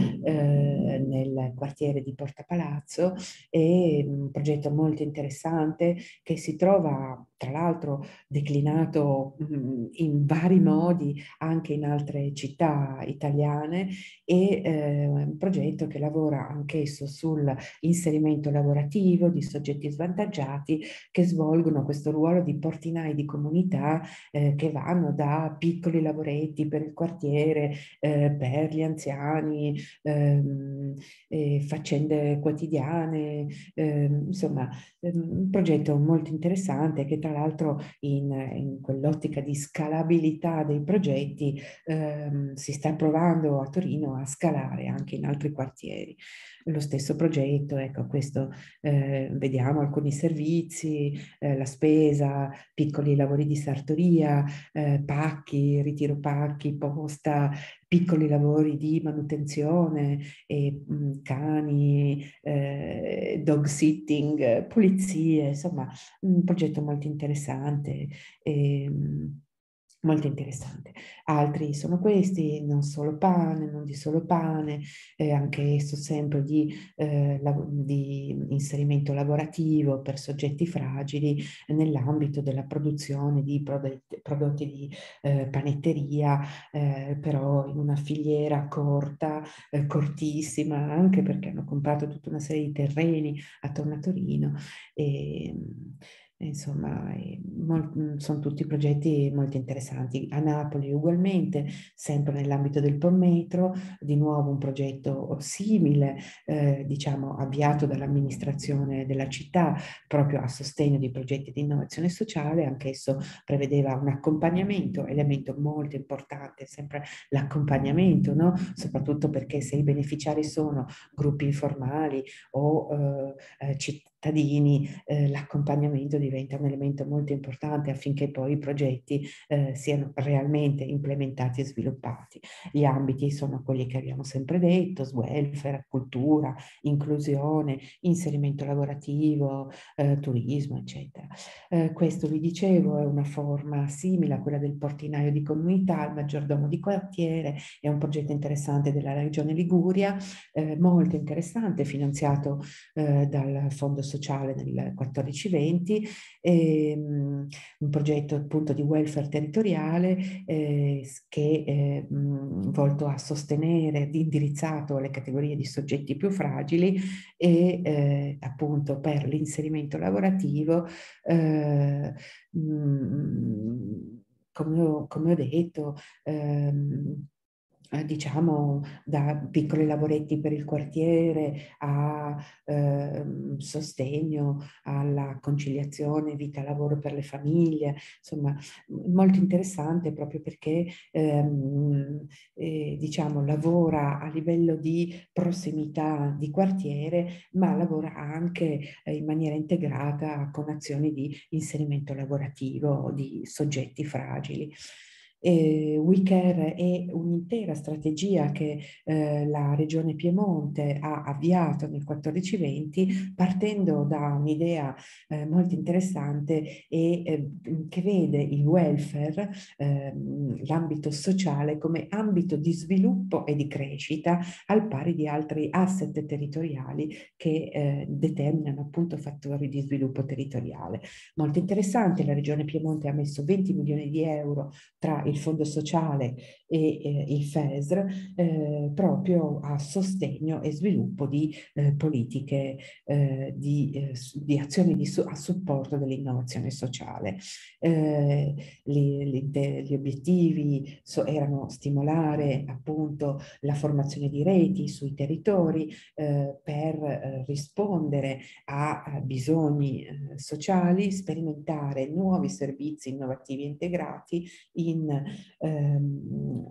eh, nel quartiere di Porta Palazzo, è un progetto molto interessante che si trova tra l'altro declinato mh, in vari modi anche in altre città italiane, e eh, un progetto che lavora anch'esso sull'inserimento lavorativo di soggetti svantaggiati che svolgono questo ruolo di portinai di comunità eh, che vanno da piccoli lavoretti per il quartiere, eh, per gli anziani, ehm, eh, faccende quotidiane, ehm, insomma un progetto molto interessante che tra l'altro in, in quell'ottica di scalabilità dei progetti ehm, si sta provando a Torino a scalare anche in altri quartieri. Lo stesso progetto, ecco, questo eh, vediamo alcuni servizi, eh, la spesa, piccoli lavori di sartoria, eh, pacchi, ritiro pacchi, posta, piccoli lavori di manutenzione, e, mh, cani, eh, dog sitting, pulizie, insomma un progetto molto interessante. E, mh, molto interessante. Altri sono questi: non solo pane, non di solo pane, eh, anche esso sempre di, eh, di inserimento lavorativo per soggetti fragili nell'ambito della produzione di prodotti, prodotti di eh, panetteria, eh, però in una filiera corta, eh, cortissima, anche perché hanno comprato tutta una serie di terreni attorno a Torino. E, insomma, sono tutti progetti molto interessanti. A Napoli ugualmente, sempre nell'ambito del Polmetro, di nuovo un progetto simile, eh, diciamo avviato dall'amministrazione della città proprio a sostegno di progetti di innovazione sociale. Anch'esso prevedeva un accompagnamento, elemento molto importante, sempre l'accompagnamento, no? Soprattutto perché se i beneficiari sono gruppi informali o eh, cittadini, eh, l'accompagnamento diventa un elemento molto importante affinché poi i progetti eh, siano realmente implementati e sviluppati. Gli ambiti sono quelli che abbiamo sempre detto: welfare, cultura, inclusione, inserimento lavorativo, eh, turismo, eccetera. Eh, questo, vi dicevo, è una forma simile a quella del portinaio di comunità, il maggiordomo di quartiere. È un progetto interessante della Regione Liguria, eh, molto interessante, finanziato eh, dal Fondo Sociale nel quattordici venti, e, um, un progetto appunto di welfare territoriale eh, che è mh, volto a sostenere, indirizzato alle categorie di soggetti più fragili e eh, appunto per l'inserimento lavorativo, eh, mh, come, ho, come ho detto, ehm, Eh, diciamo da piccoli lavoretti per il quartiere a eh, sostegno alla conciliazione vita-lavoro per le famiglie, insomma molto interessante proprio perché ehm, eh, diciamo lavora a livello di prossimità di quartiere, ma lavora anche eh, in maniera integrata con azioni di inserimento lavorativo di soggetti fragili. Eh, WeCare è un'intera strategia che eh, la Regione Piemonte ha avviato nel quattordici venti, partendo da un'idea eh, molto interessante e eh, che vede il welfare, eh, l'ambito sociale, come ambito di sviluppo e di crescita al pari di altri asset territoriali che eh, determinano appunto fattori di sviluppo territoriale. Molto interessante, la Regione Piemonte ha messo venti milioni di euro tra il Fondo Sociale e eh, il F E S R eh, proprio a sostegno e sviluppo di eh, politiche eh, di, eh, di azioni di su, a supporto dell'innovazione sociale. Eh, gli, gli, gli obiettivi so, erano stimolare appunto la formazione di reti sui territori eh, per eh, rispondere a, a bisogni eh, sociali, sperimentare nuovi servizi innovativi e integrati in ehm,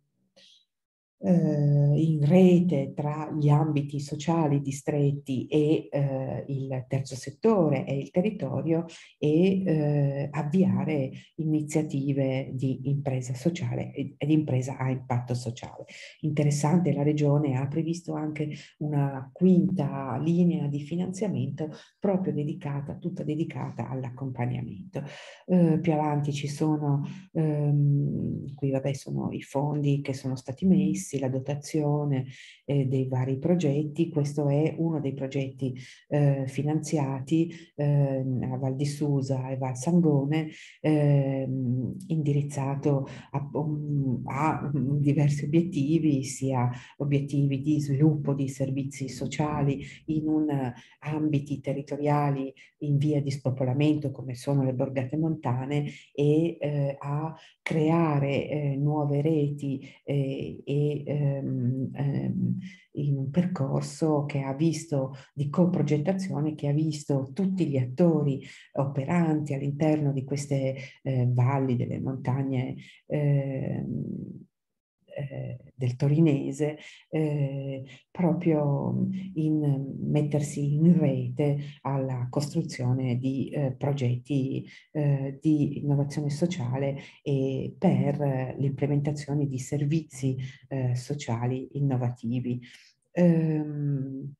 in rete tra gli ambiti sociali distretti e eh, il terzo settore e il territorio, e eh, avviare iniziative di impresa sociale ed impresa a impatto sociale. Interessante, la Regione ha previsto anche una quinta linea di finanziamento proprio dedicata, tutta dedicata all'accompagnamento. Eh, più avanti ci sono, ehm, qui vabbè sono i fondi che sono stati messi, la dotazione eh, dei vari progetti. Questo è uno dei progetti eh, finanziati eh, a Val di Susa e Val Sangone, eh, indirizzato a, um, a diversi obiettivi, sia obiettivi di sviluppo di servizi sociali in un ambiti territoriali in via di spopolamento come sono le borgate montane, e eh, a creare eh, nuove reti eh, e ehm, ehm, in un percorso che ha visto di coprogettazione, che ha visto tutti gli attori operanti all'interno di queste eh, valli delle montagne eh, eh, del Torinese, eh, proprio in mettersi in rete alla costruzione di eh, progetti eh, di innovazione sociale e per eh, l'implementazione di servizi eh, sociali innovativi. Ehm,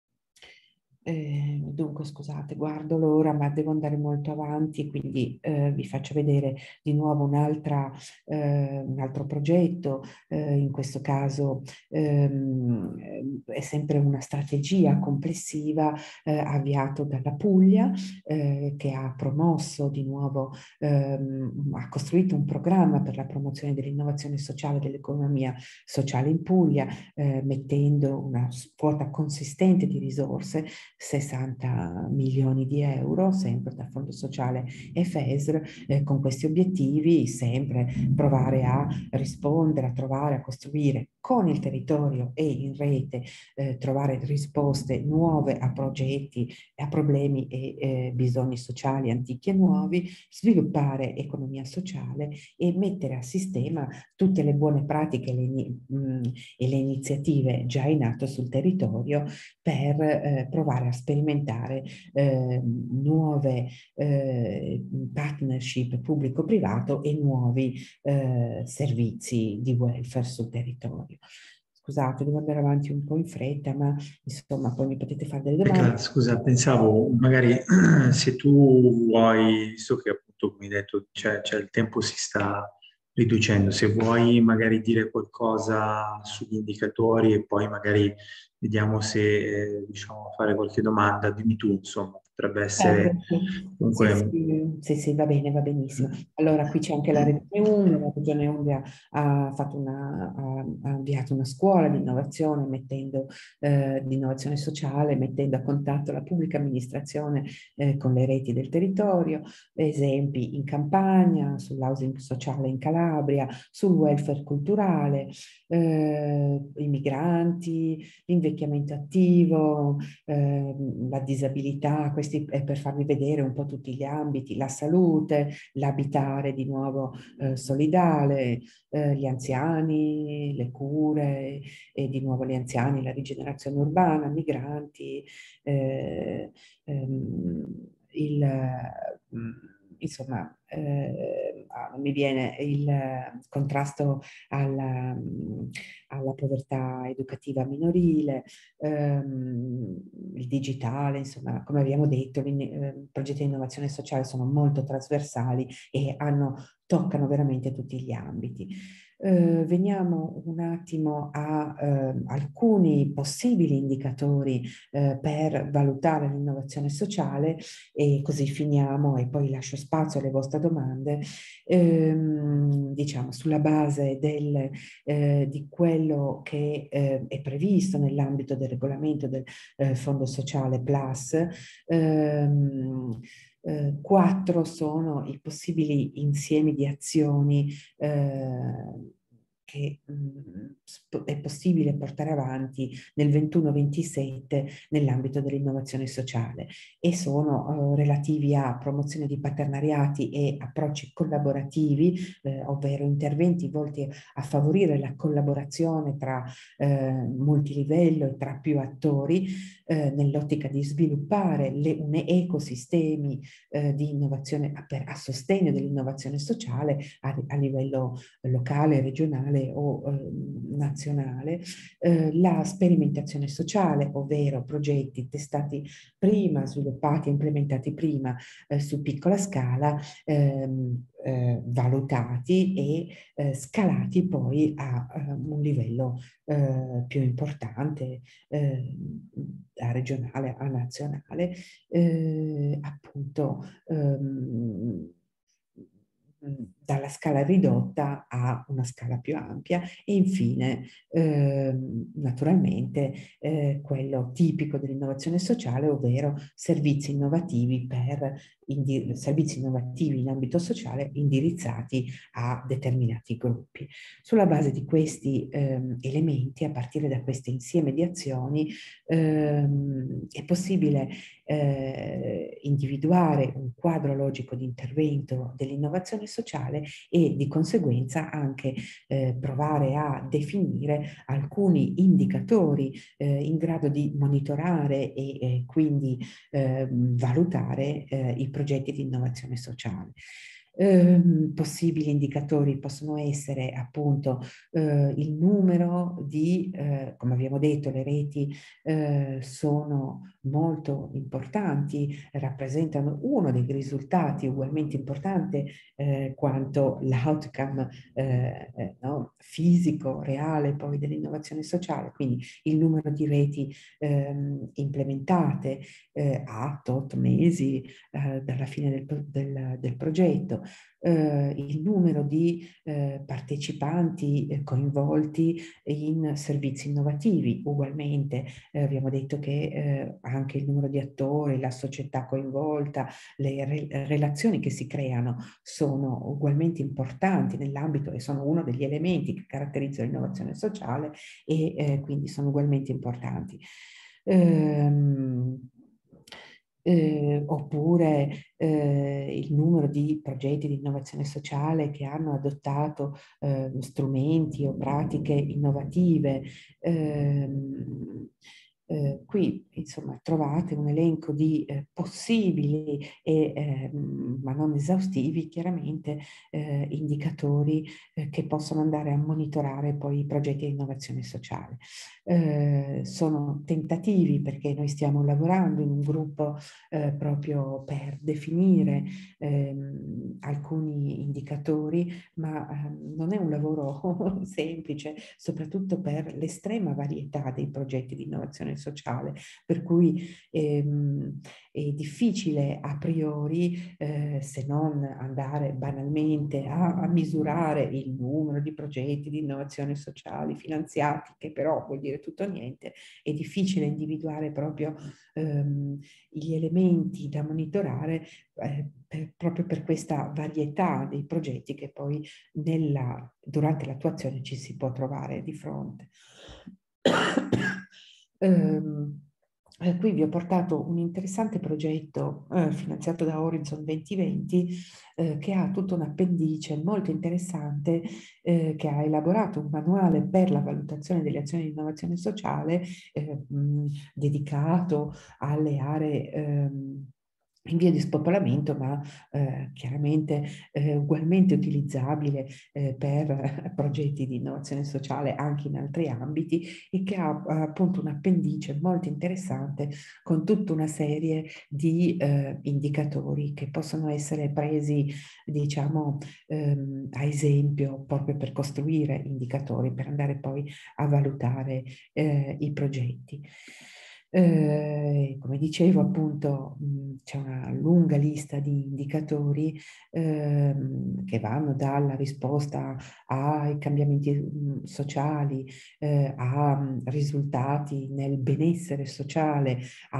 Eh, dunque, scusate, guardo l'ora, ma devo andare molto avanti, quindi eh, vi faccio vedere di nuovo un'altra, eh, un altro progetto. Eh, in questo caso ehm, è sempre una strategia complessiva eh, avviato dalla Puglia, eh, che ha promosso di nuovo, ehm, ha costruito un programma per la promozione dell'innovazione sociale e dell'economia sociale in Puglia, eh, mettendo una quota consistente di risorse sessanta milioni di euro, sempre da Fondo Sociale e FESR, eh, con questi obiettivi, sempre provare a rispondere, a trovare, a costruire con il territorio e in rete, eh, trovare risposte nuove a progetti, a problemi e eh, bisogni sociali antichi e nuovi, sviluppare economia sociale e mettere a sistema tutte le buone pratiche le, mh, e le iniziative già in atto sul territorio per eh, provare a sperimentare eh, nuove eh, partnership pubblico-privato e nuovi eh, servizi di welfare sul territorio. Scusate, devo andare avanti un po' in fretta, ma insomma poi mi potete fare delle domande. Ecco, scusa, pensavo magari se tu vuoi, visto che appunto come hai detto, cioè, cioè il tempo si sta riducendo, se vuoi magari dire qualcosa sugli indicatori e poi magari vediamo se eh, riusciamo a fare qualche domanda, dimmi tu, insomma, potrebbe essere Certo, sì. Sì, comunque... sì, sì, sì, va bene, va benissimo. Allora, qui c'è anche la Regione Umbria, la Regione Umbria ha, fatto una, ha, ha avviato una scuola di innovazione, mettendo, eh, di innovazione sociale, mettendo a contatto la pubblica amministrazione eh, con le reti del territorio, esempi in Campania, sull'housing sociale in Calabria, sul welfare culturale, eh, i migranti, l'invecchiamento attivo, eh, la disabilità, questi è per farvi vedere un po' tutti gli ambiti, la salute, l'abitare di nuovo eh, solidale, eh, gli anziani, le cure e di nuovo gli anziani, la rigenerazione urbana, migranti, eh, ehm, il... Mh, insomma, eh, ah, mi viene il eh, contrasto alla, alla povertà educativa minorile, ehm, il digitale, insomma, come abbiamo detto, i eh, progetti di innovazione sociale sono molto trasversali e hanno, toccano veramente tutti gli ambiti. Eh, veniamo un attimo a eh, alcuni possibili indicatori eh, per valutare l'innovazione sociale e così finiamo e poi lascio spazio alle vostre domande. Ehm, diciamo sulla base del, eh, di quello che eh, è previsto nell'ambito del regolamento del eh, Fondo Sociale Plus. Ehm, eh, quattro sono i possibili insiemi di azioni eh, che mh, è possibile portare avanti nel ventuno ventisette nell'ambito dell'innovazione sociale e sono eh, relativi a promozione di partenariati e approcci collaborativi, eh, ovvero interventi volti a favorire la collaborazione tra eh, multilivello e tra più attori eh, nell'ottica di sviluppare le, un ecosistemi eh, di innovazione a, per, a sostegno dell'innovazione sociale a, a livello locale, regionale o eh, nazionale, eh, la sperimentazione sociale, ovvero progetti testati prima, sviluppati e implementati prima eh, su piccola scala, ehm, eh, valutati e eh, scalati poi a, a un livello eh, più importante, eh, a regionale, a nazionale, eh, appunto ehm, dalla scala ridotta a una scala più ampia e infine eh, naturalmente eh, quello tipico dell'innovazione sociale, ovvero servizi innovativi per servizi innovativi in ambito sociale indirizzati a determinati gruppi. Sulla base di questi ehm, elementi, a partire da questo insieme di azioni, ehm, è possibile eh, individuare un quadro logico di intervento dell'innovazione sociale e di conseguenza anche eh, provare a definire alcuni indicatori eh, in grado di monitorare e eh, quindi eh, valutare eh, i progetti di innovazione sociale. Eh, possibili indicatori possono essere appunto eh, il numero di, eh, come abbiamo detto, le reti eh, sono molto importanti, rappresentano uno dei risultati ugualmente importante eh, quanto l'outcome eh, no, fisico, reale poi dell'innovazione sociale, quindi il numero di reti ehm, implementate eh, a tot mesi eh, dalla fine del, del, del progetto, eh, il numero di eh, partecipanti eh, coinvolti in servizi innovativi. Ugualmente eh, abbiamo detto che eh, anche il numero di attori, la società coinvolta, le re- relazioni che si creano sono ugualmente importanti nell'ambito e sono uno degli elementi che caratterizza l'innovazione sociale e eh, quindi sono ugualmente importanti. Ehm, Eh, oppure eh, il numero di progetti di innovazione sociale che hanno adottato eh, strumenti o pratiche innovative. Ehm, eh, qui insomma trovate un elenco di eh, possibili e, eh, ma non esaustivi chiaramente eh, indicatori eh, che possono andare a monitorare poi i progetti di innovazione sociale. Eh, sono tentativi perché noi stiamo lavorando in un gruppo eh, proprio per definire ehm, alcuni indicatori, ma ehm, non è un lavoro semplice, soprattutto per l'estrema varietà dei progetti di innovazione sociale, per cui ehm, è difficile a priori, eh, se non andare banalmente a, a misurare il numero di progetti di innovazione sociale finanziati, che però vuol dire tutto o niente, è difficile individuare proprio ehm, gli elementi da monitorare eh, per, proprio per questa varietà dei progetti che poi nella, durante l'attuazione ci si può trovare di fronte. um, eh, qui vi ho portato un interessante progetto eh, finanziato da Horizon duemilaventi eh, che ha tutta un'appendice molto interessante eh, che ha elaborato un manuale per la valutazione delle azioni di innovazione sociale eh, mh, dedicato alle aree ehm, in via di spopolamento, ma eh, chiaramente eh, ugualmente utilizzabile eh, per eh, progetti di innovazione sociale anche in altri ambiti, e che ha appunto un appendice molto interessante con tutta una serie di eh, indicatori che possono essere presi, diciamo, ehm, a esempio proprio per costruire indicatori, per andare poi a valutare eh, i progetti. Eh, come dicevo appunto c'è una lunga lista di indicatori ehm, che vanno dalla risposta ai cambiamenti mh, sociali, eh, a mh, risultati nel benessere sociale,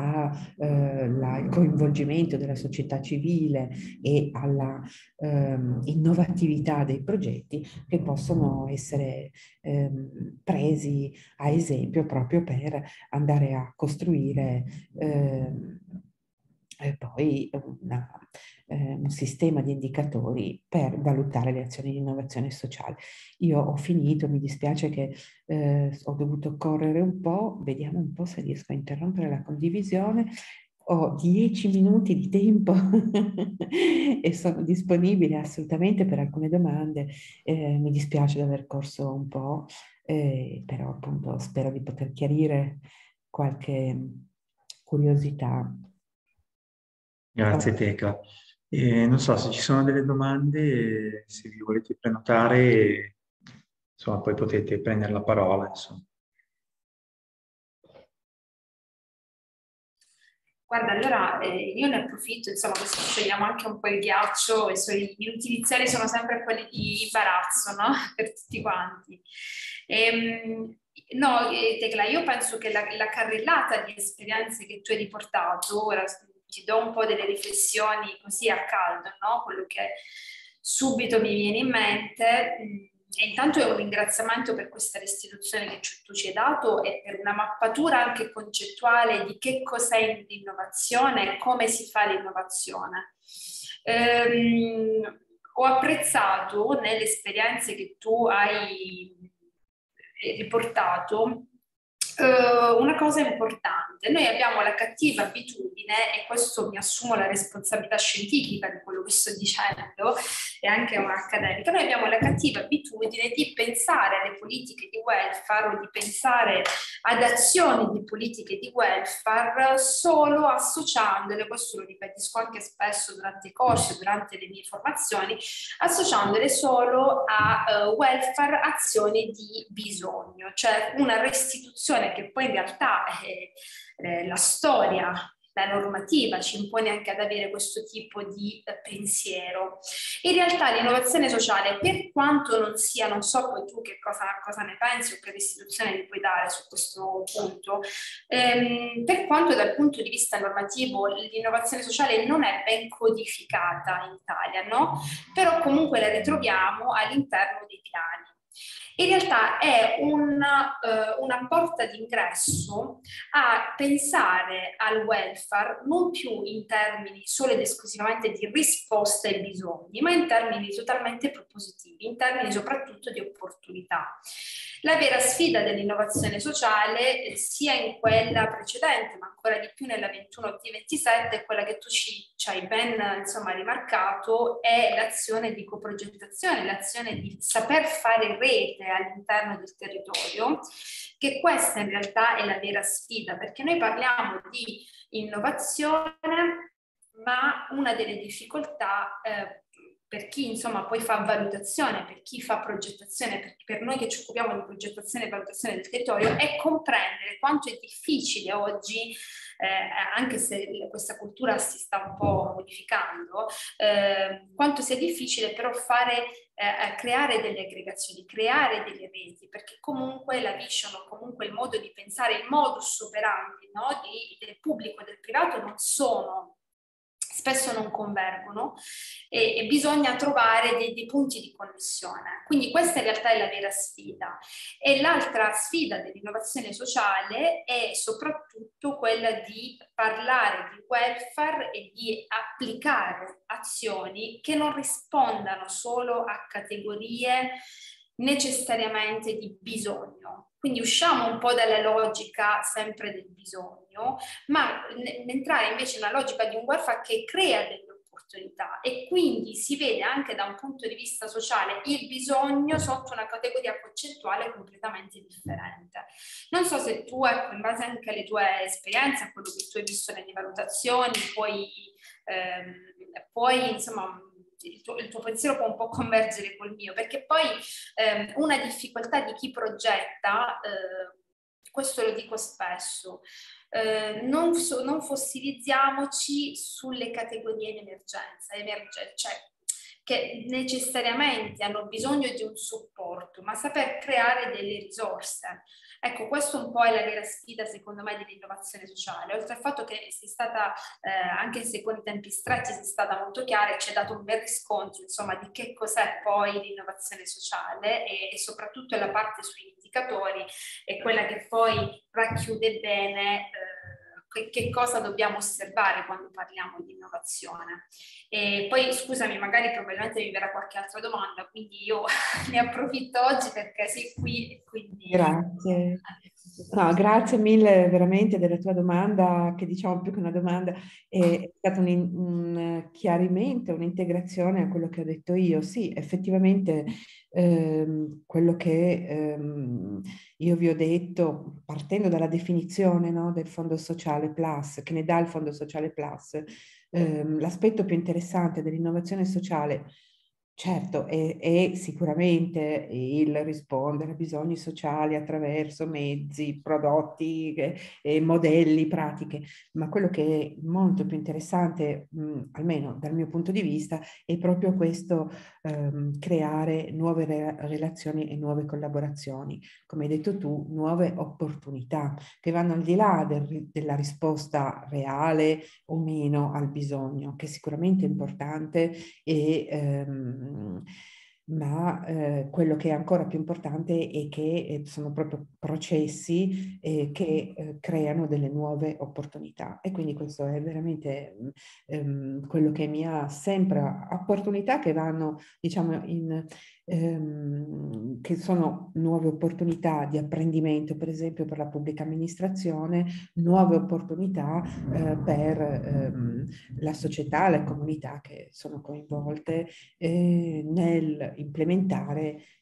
al coinvolgimento della società civile e alla ehm, innovatività dei progetti, che possono essere ehm, presi a esempio proprio per andare a costruire eh, e poi una, eh, un sistema di indicatori per valutare le azioni di innovazione sociale. Io ho finito, mi dispiace che eh, ho dovuto correre un po', vediamo un po' se riesco a interrompere la condivisione. Ho dieci minuti di tempo e sono disponibile assolutamente per alcune domande. Eh, mi dispiace di aver corso un po', eh, però appunto spero di poter chiarire qualche curiosità. Grazie Tecla. E non so se ci sono delle domande, se vi volete prenotare, insomma, poi potete prendere la parola. Insomma. Guarda, allora eh, io ne approfitto, insomma, così scegliamo anche un po' il ghiaccio, i suoi minuti iniziali sono sempre quelli di imbarazzo, no? Per tutti quanti. Ehm, no, eh, Tecla, io penso che la, la carrellata di esperienze che tu hai riportato, ora ti do un po' delle riflessioni così a caldo, no? Quello che subito mi viene in mente. Mh, E intanto è un ringraziamento per questa restituzione che tu ci hai dato e per una mappatura anche concettuale di che cos'è l'innovazione e come si fa l'innovazione. Ehm, ho apprezzato nelle esperienze che tu hai riportato Uh, una cosa importante, noi abbiamo la cattiva abitudine, e questo mi assumo la responsabilità scientifica di quello che sto dicendo e anche un'accademica, noi abbiamo la cattiva abitudine di pensare alle politiche di welfare o di pensare ad azioni di politiche di welfare solo associandole, questo lo ripetisco anche spesso durante i corsi, durante le mie formazioni, associandole solo a uh, welfare azioni di bisogno, cioè una restituzione che poi in realtà è, è la storia la normativa ci impone anche ad avere questo tipo di eh, pensiero. In realtà l'innovazione sociale, per quanto non sia, non so poi tu che cosa, cosa ne pensi o che restituzione mi puoi dare su questo punto, ehm, per quanto dal punto di vista normativo l'innovazione sociale non è ben codificata in Italia, no? Però comunque la ritroviamo all'interno dei piani. In realtà è una, eh, una porta d'ingresso a pensare al welfare non più in termini solo ed esclusivamente di risposta ai bisogni, ma in termini totalmente propositivi, in termini soprattutto di opportunità. La vera sfida dell'innovazione sociale, eh, sia in quella precedente, ma ancora di più nella ventuno T ventisette, quella che tu ci, ci hai ben insomma, rimarcato, è l'azione di coprogettazione, l'azione di saper fare rete all'interno del territorio, che questa in realtà è la vera sfida, perché noi parliamo di innovazione, ma una delle difficoltà eh, per chi insomma poi fa valutazione, per chi fa progettazione, per, per noi che ci occupiamo di progettazione e valutazione del territorio, è comprendere quanto è difficile oggi, eh, anche se questa cultura si sta un po' modificando, eh, quanto sia difficile però fare, eh, creare delle aggregazioni, creare delle reti, perché comunque la vision o comunque il modo di pensare, il modus operandi, no, di, del pubblico e del privato non sono, spesso non convergono e, e bisogna trovare dei, dei punti di connessione. Quindi questa in realtà è la vera sfida. E l'altra sfida dell'innovazione sociale è soprattutto quella di parlare di welfare e di applicare azioni che non rispondano solo a categorie necessariamente di bisogno. Quindi usciamo un po' dalla logica sempre del bisogno, ma entrare invece nella logica di un welfare che crea delle opportunità e quindi si vede anche da un punto di vista sociale il bisogno sotto una categoria concettuale completamente differente. Non so se tu, ecco, in base anche alle tue esperienze, a quello che tu hai visto nelle valutazioni, puoi, ehm, puoi insomma, Il tuo, il tuo pensiero può un po' convergere col mio, perché poi ehm, una difficoltà di chi progetta, eh, questo lo dico spesso, eh, non, so, non fossilizziamoci sulle categorie in emergenza, emerge, cioè che necessariamente hanno bisogno di un supporto, ma saper creare delle risorse. Ecco, questo un po' è la vera sfida, secondo me, dell'innovazione sociale, oltre al fatto che sei stata, eh, anche se con i tempi stretti sei stata molto chiara e ci hai dato un bel riscontro, insomma, di che cos'è poi l'innovazione sociale e, e soprattutto la parte sugli indicatori è quella che poi racchiude bene eh, che cosa dobbiamo osservare quando parliamo di innovazione. E poi scusami, magari probabilmente mi verrà qualche altra domanda, quindi io ne approfitto oggi perché sei qui. Quindi... Grazie. No, grazie mille veramente della tua domanda, che diciamo più che una domanda, è stato un, un chiarimento, un'integrazione a quello che ho detto io. Sì, effettivamente ehm, quello che ehm, io vi ho detto, partendo dalla definizione, no, del Fondo Sociale Plus, che ne dà il Fondo Sociale Plus, ehm, l'aspetto più interessante dell'innovazione sociale, certo, è, è sicuramente il rispondere a bisogni sociali attraverso mezzi, prodotti, eh, eh, modelli, pratiche, ma quello che è molto più interessante, mh, almeno dal mio punto di vista, è proprio questo ehm, creare nuove re- relazioni e nuove collaborazioni, come hai detto tu, nuove opportunità che vanno al di là del, della risposta reale o meno al bisogno, che sicuramente è importante e ehm, ma eh, quello che è ancora più importante è che eh, sono proprio processi eh, che eh, creano delle nuove opportunità e quindi questo è veramente ehm, quello che mi ha sempre opportunità che vanno diciamo in ehm, che sono nuove opportunità di apprendimento per esempio per la pubblica amministrazione, nuove opportunità eh, per ehm, la società, le comunità che sono coinvolte eh, nel implementare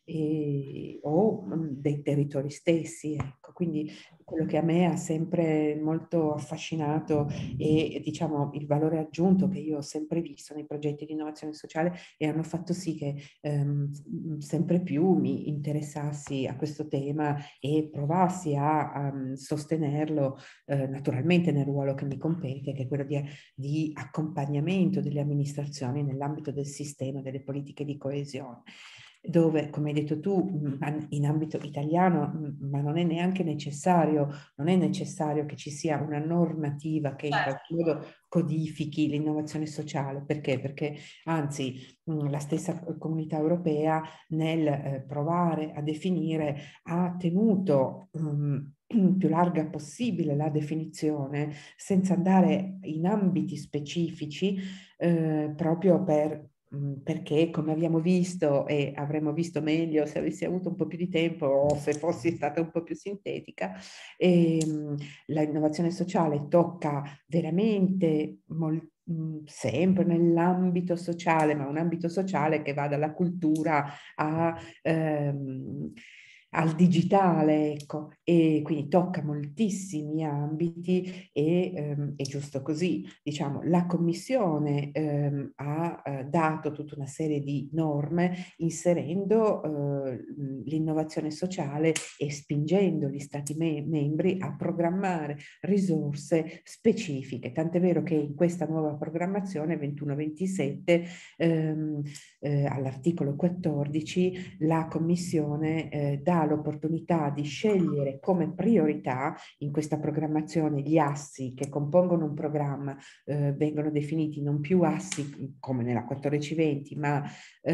e, o dei territori stessi. Ecco. Quindi quello che a me ha sempre molto affascinato e diciamo il valore aggiunto che io ho sempre visto nei progetti di innovazione sociale e hanno fatto sì che ehm, sempre più mi interessassi a questo tema e provassi a, a sostenerlo eh, naturalmente nel ruolo che mi compete, che è quello di, di accompagnamento delle amministrazioni nell'ambito del sistema delle politiche di coesione, dove, come hai detto tu, in ambito italiano, ma non è neanche necessario, non è necessario che ci sia una normativa che in qualche modo codifichi l'innovazione sociale. Perché? Perché anzi la stessa Comunità Europea nel eh, provare a definire ha tenuto um, più larga possibile la definizione senza andare in ambiti specifici eh, proprio per perché, come abbiamo visto e avremmo visto meglio se avessi avuto un po' più di tempo o se fossi stata un po' più sintetica, ehm, l'innovazione sociale tocca veramente molto sempre nell'ambito sociale, ma un ambito sociale che va dalla cultura a, ehm, al digitale, ecco, e quindi tocca moltissimi ambiti e ehm, è giusto così. Diciamo, la Commissione ehm, ha eh, dato tutta una serie di norme inserendo eh, l'innovazione sociale e spingendo gli Stati me membri a programmare risorse specifiche. Tant'è vero che in questa nuova programmazione ventuno ventisette ehm, eh, all'articolo quattordici la Commissione eh, dà l'opportunità di scegliere come priorità in questa programmazione gli assi che compongono un programma eh, vengono definiti non più assi come nella quattordici venti, ma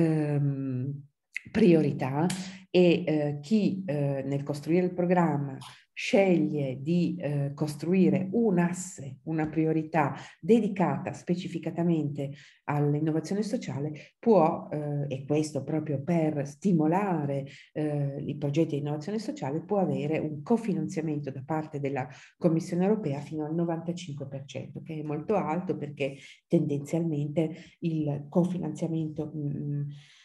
ehm, priorità, e eh, chi eh, nel costruire il programma sceglie di eh, costruire un asse, una priorità dedicata specificatamente all'innovazione sociale può, eh, e questo proprio per stimolare eh, i progetti di innovazione sociale, può avere un cofinanziamento da parte della Commissione europea fino al novantacinque per cento, che è molto alto perché tendenzialmente il cofinanziamento mh,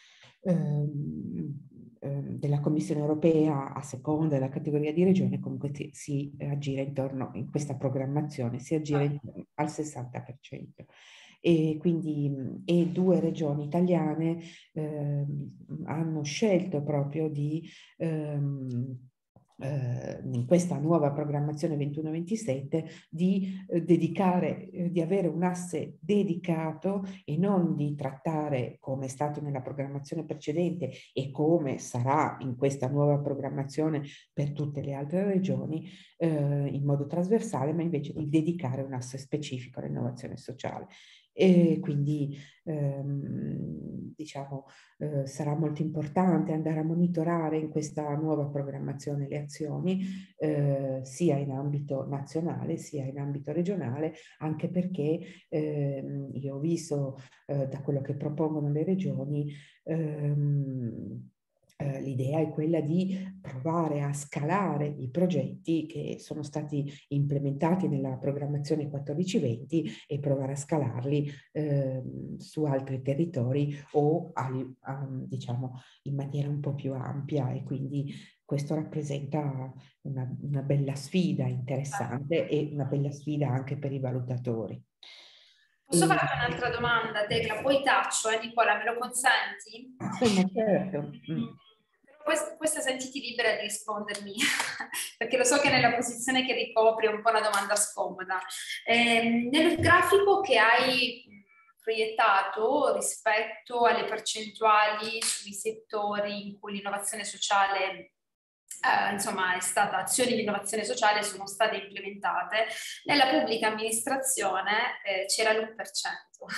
ehm, della Commissione europea a seconda della categoria di regione comunque si, si aggira intorno, in questa programmazione si aggira intorno al sessanta per cento. E quindi e due regioni italiane eh, hanno scelto proprio di ehm, eh, in questa nuova programmazione ventuno ventisette di eh, dedicare, eh, di avere un asse dedicato e non di trattare, come è stato nella programmazione precedente e come sarà in questa nuova programmazione per tutte le altre regioni, eh, in modo trasversale, ma invece di dedicare un asse specifico all'innovazione sociale. E quindi ehm, diciamo eh, sarà molto importante andare a monitorare in questa nuova programmazione le azioni eh, sia in ambito nazionale sia in ambito regionale, anche perché ehm, io ho visto eh, da quello che propongono le regioni ehm, Uh, l'idea è quella di provare a scalare i progetti che sono stati implementati nella programmazione quattordici venti e provare a scalarli eh, su altri territori o a, a, diciamo in maniera un po' più ampia, e quindi questo rappresenta una, una bella sfida interessante e una bella sfida anche per i valutatori. Posso farti un'altra domanda, Tecla? Poi taccio, eh, Nicola, me lo consenti? Sì, ma certo. Mm. Questa, questa sentiti libera di rispondermi, perché lo so che nella posizione che ricopri è un po' una domanda scomoda. Eh, nel grafico che hai proiettato rispetto alle percentuali sui settori in cui l'innovazione sociale Eh, insomma, è stata, azioni di innovazione sociale sono state implementate, nella pubblica amministrazione eh, c'era l'uno per cento.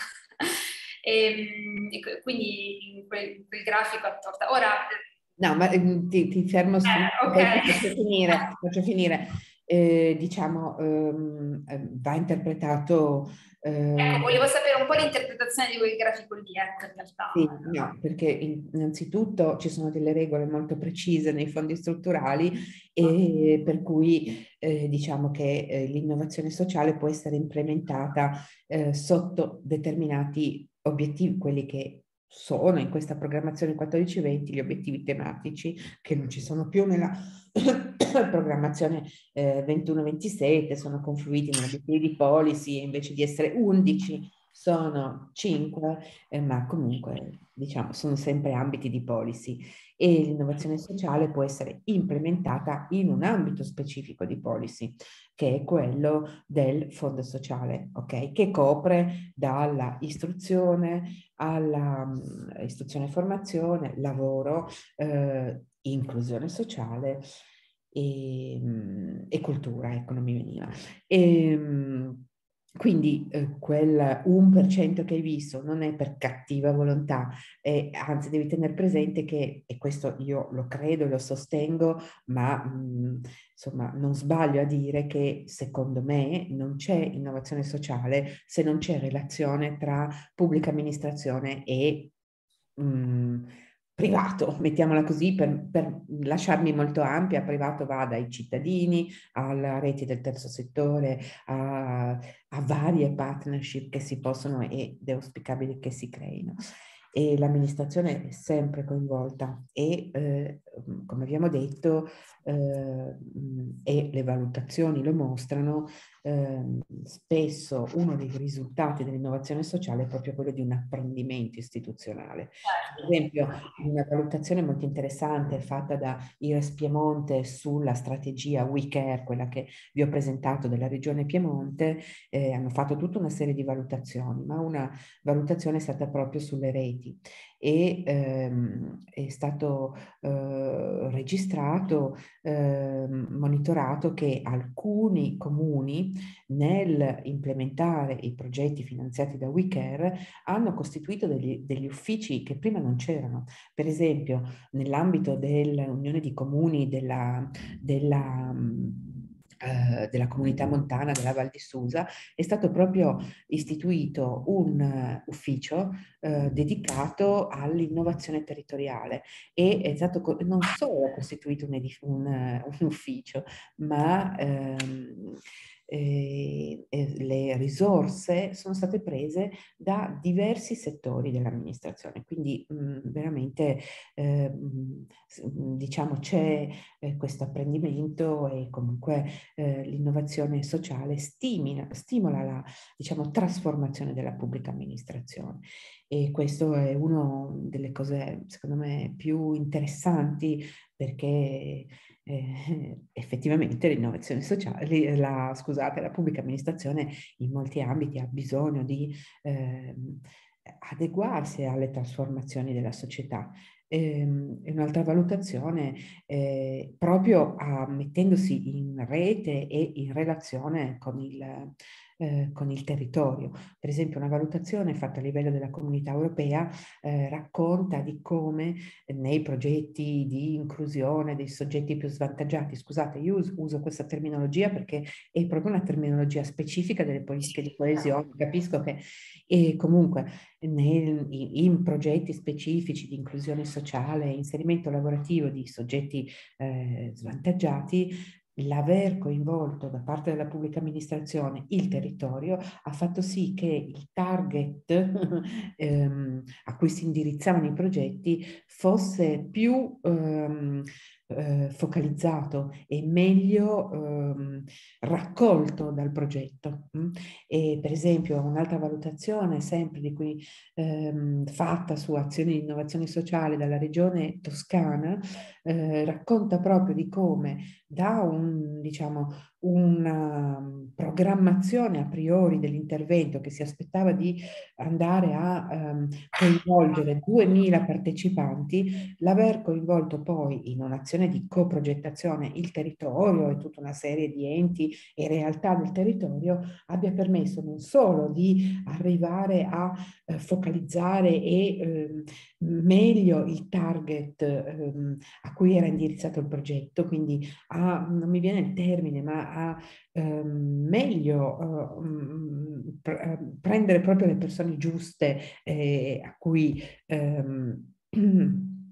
e, e quindi in quel, in quel grafico a torta. Ora, no, ma ti, ti fermo su, eh, okay. ti faccio finire, faccio finire. Eh, diciamo, ehm, va interpretato. Ehm, Ecco, volevo sapere un po' l'interpretazione di quel grafico lì, ecco, in realtà. Sì, no, perché innanzitutto ci sono delle regole molto precise nei fondi strutturali e per cui eh, diciamo che eh, l'innovazione sociale può essere implementata eh, sotto determinati obiettivi, quelli che sono in questa programmazione quattordici venti gli obiettivi tematici, che non ci sono più nella programmazione eh, ventuno ventisette, sono confluiti negli obiettivi di policy, e invece di essere undici sono cinque, eh, ma comunque diciamo sono sempre ambiti di policy, e l'innovazione sociale può essere implementata in un ambito specifico di policy, che è quello del fondo sociale, ok? Che copre dalla istruzione alla um, istruzione e formazione, lavoro, eh, inclusione sociale e, um, e cultura, ecco, non mi veniva. E, um, quindi eh, quel uno per cento che hai visto non è per cattiva volontà, eh, anzi devi tenere presente che, e questo io lo credo e lo sostengo, ma mh, insomma non sbaglio a dire che secondo me non c'è innovazione sociale se non c'è relazione tra pubblica amministrazione e mh, privato, mettiamola così, per, per lasciarmi molto ampia. Privato va dai cittadini alla rete del terzo settore, a, a varie partnership che si possono ed è auspicabile che si creino. E l'amministrazione è sempre coinvolta e, eh, come abbiamo detto, eh, e le valutazioni lo mostrano, eh, spesso uno dei risultati dell'innovazione sociale è proprio quello di un apprendimento istituzionale. Per esempio, una valutazione molto interessante fatta da Ires Piemonte sulla strategia We Care, quella che vi ho presentato della regione Piemonte, eh, hanno fatto tutta una serie di valutazioni, ma una valutazione è stata proprio sulle reti e ehm, è stato eh, registrato, eh, monitorato che alcuni comuni nel implementare i progetti finanziati da We Care hanno costituito degli, degli uffici che prima non c'erano. Per esempio, nell'ambito dell'Unione di Comuni della, della Uh, della comunità montana della Val di Susa, è stato proprio istituito un uh, ufficio uh, dedicato all'innovazione territoriale e è stato non solo costituito un, un, uh, un ufficio, ma um, eh, eh, le risorse sono state prese da diversi settori dell'amministrazione, quindi mh, veramente eh, diciamo c'è eh, questo apprendimento e comunque eh, l'innovazione sociale stimina, stimola la diciamo, trasformazione della pubblica amministrazione, e questo è una delle cose secondo me più interessanti, perché eh, effettivamente l'innovazione sociale, la, scusate, la pubblica amministrazione in molti ambiti ha bisogno di eh, adeguarsi alle trasformazioni della società. E un'altra valutazione eh, proprio a, mettendosi in rete e in relazione con il, eh, con il territorio. Per esempio, una valutazione fatta a livello della Comunità Europea eh, racconta di come nei progetti di inclusione dei soggetti più svantaggiati, scusate, io uso, uso questa terminologia perché è proprio una terminologia specifica delle politiche di coesione, capisco che e comunque nel, in, in progetti specifici di inclusione sociale e inserimento lavorativo di soggetti eh, svantaggiati, l'aver coinvolto da parte della pubblica amministrazione il territorio ha fatto sì che il target ehm, a cui si indirizzavano i progetti fosse più ehm, eh, focalizzato e meglio ehm, raccolto dal progetto. Mm? E per esempio un'altra valutazione sempre di cui ehm, fatta su azioni di innovazione sociale dalla regione Toscana eh, racconta proprio di come da un, diciamo, una programmazione a priori dell'intervento che si aspettava di andare a ehm, coinvolgere duemila partecipanti, l'aver coinvolto poi in un'azione di coprogettazione il territorio e tutta una serie di enti e realtà del territorio abbia permesso non solo di arrivare a eh, focalizzare e eh, meglio il target eh, a cui era indirizzato il progetto, quindi a, non mi viene il termine, ma a ehm, meglio eh, pr prendere proprio le persone giuste eh, a cui ehm,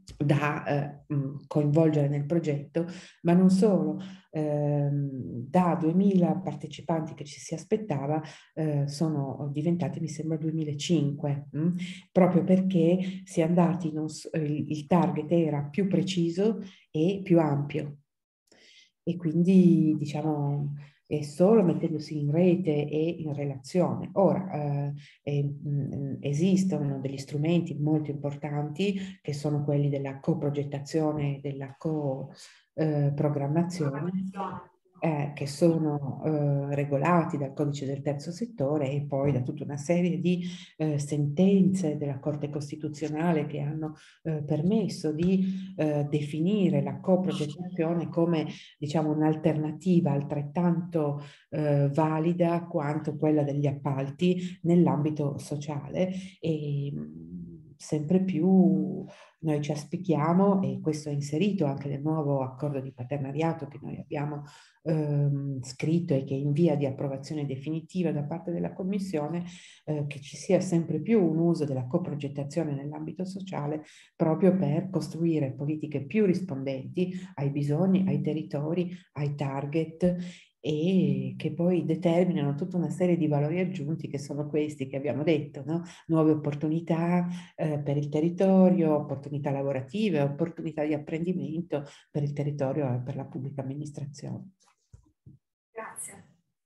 da eh, coinvolgere nel progetto, ma non solo. Eh, da duemila partecipanti che ci si aspettava eh, sono diventati, mi sembra, duemilacinque, mh? proprio perché si è andati, non so, il, il target era più preciso e più ampio. E quindi, diciamo, è solo mettendosi in rete e in relazione. Ora, eh, eh, esistono degli strumenti molto importanti che sono quelli della coprogettazione e della coprogrammazione, eh, che sono eh, regolati dal codice del terzo settore e poi da tutta una serie di eh, sentenze della Corte Costituzionale che hanno eh, permesso di eh, definire la coprogettazione come, diciamo, un'alternativa altrettanto eh, valida quanto quella degli appalti nell'ambito sociale e mh, sempre più noi ci aspettiamo, e questo è inserito anche nel nuovo accordo di partenariato che noi abbiamo ehm, scritto e che è in via di approvazione definitiva da parte della Commissione, eh, che ci sia sempre più un uso della coprogettazione nell'ambito sociale proprio per costruire politiche più rispondenti ai bisogni, ai territori, ai target, e che poi determinano tutta una serie di valori aggiunti che sono questi che abbiamo detto, no? Nuove opportunità eh, per il territorio, opportunità lavorative, opportunità di apprendimento per il territorio e per la pubblica amministrazione. Grazie.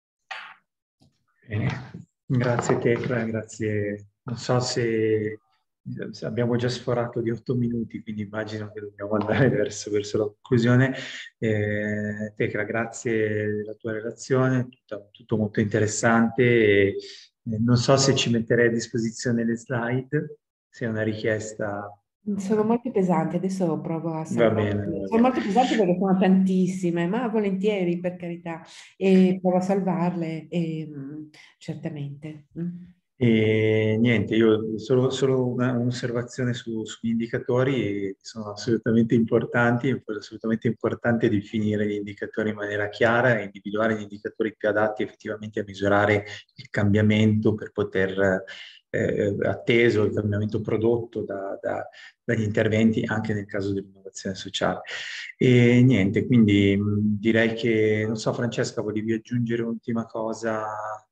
Bene. Grazie Tecla, grazie. Non so se abbiamo già sforato di otto minuti, quindi immagino che dobbiamo andare verso, verso la conclusione. Eh, Tecla, grazie della tua relazione, tutto, tutto molto interessante. E, eh, non so se ci metterei a disposizione le slide, se è una richiesta. Sono molto pesanti, adesso provo a Va salvarle. bene, va Sono bene. molto pesanti perché sono tantissime, ma volentieri, per carità, e provo a salvarle, e, mm, certamente. Mm. E niente, io solo, solo una- un'osservazione su- sugli indicatori, che sono assolutamente importanti, è assolutamente importante definire gli indicatori in maniera chiara e individuare gli indicatori più adatti effettivamente a misurare il cambiamento per poter, eh, atteso, il cambiamento prodotto da- da- dagli interventi anche nel caso dell'innovazione sociale. E niente, quindi mh, direi che, non so, Francesca, volevi aggiungere un'ultima cosa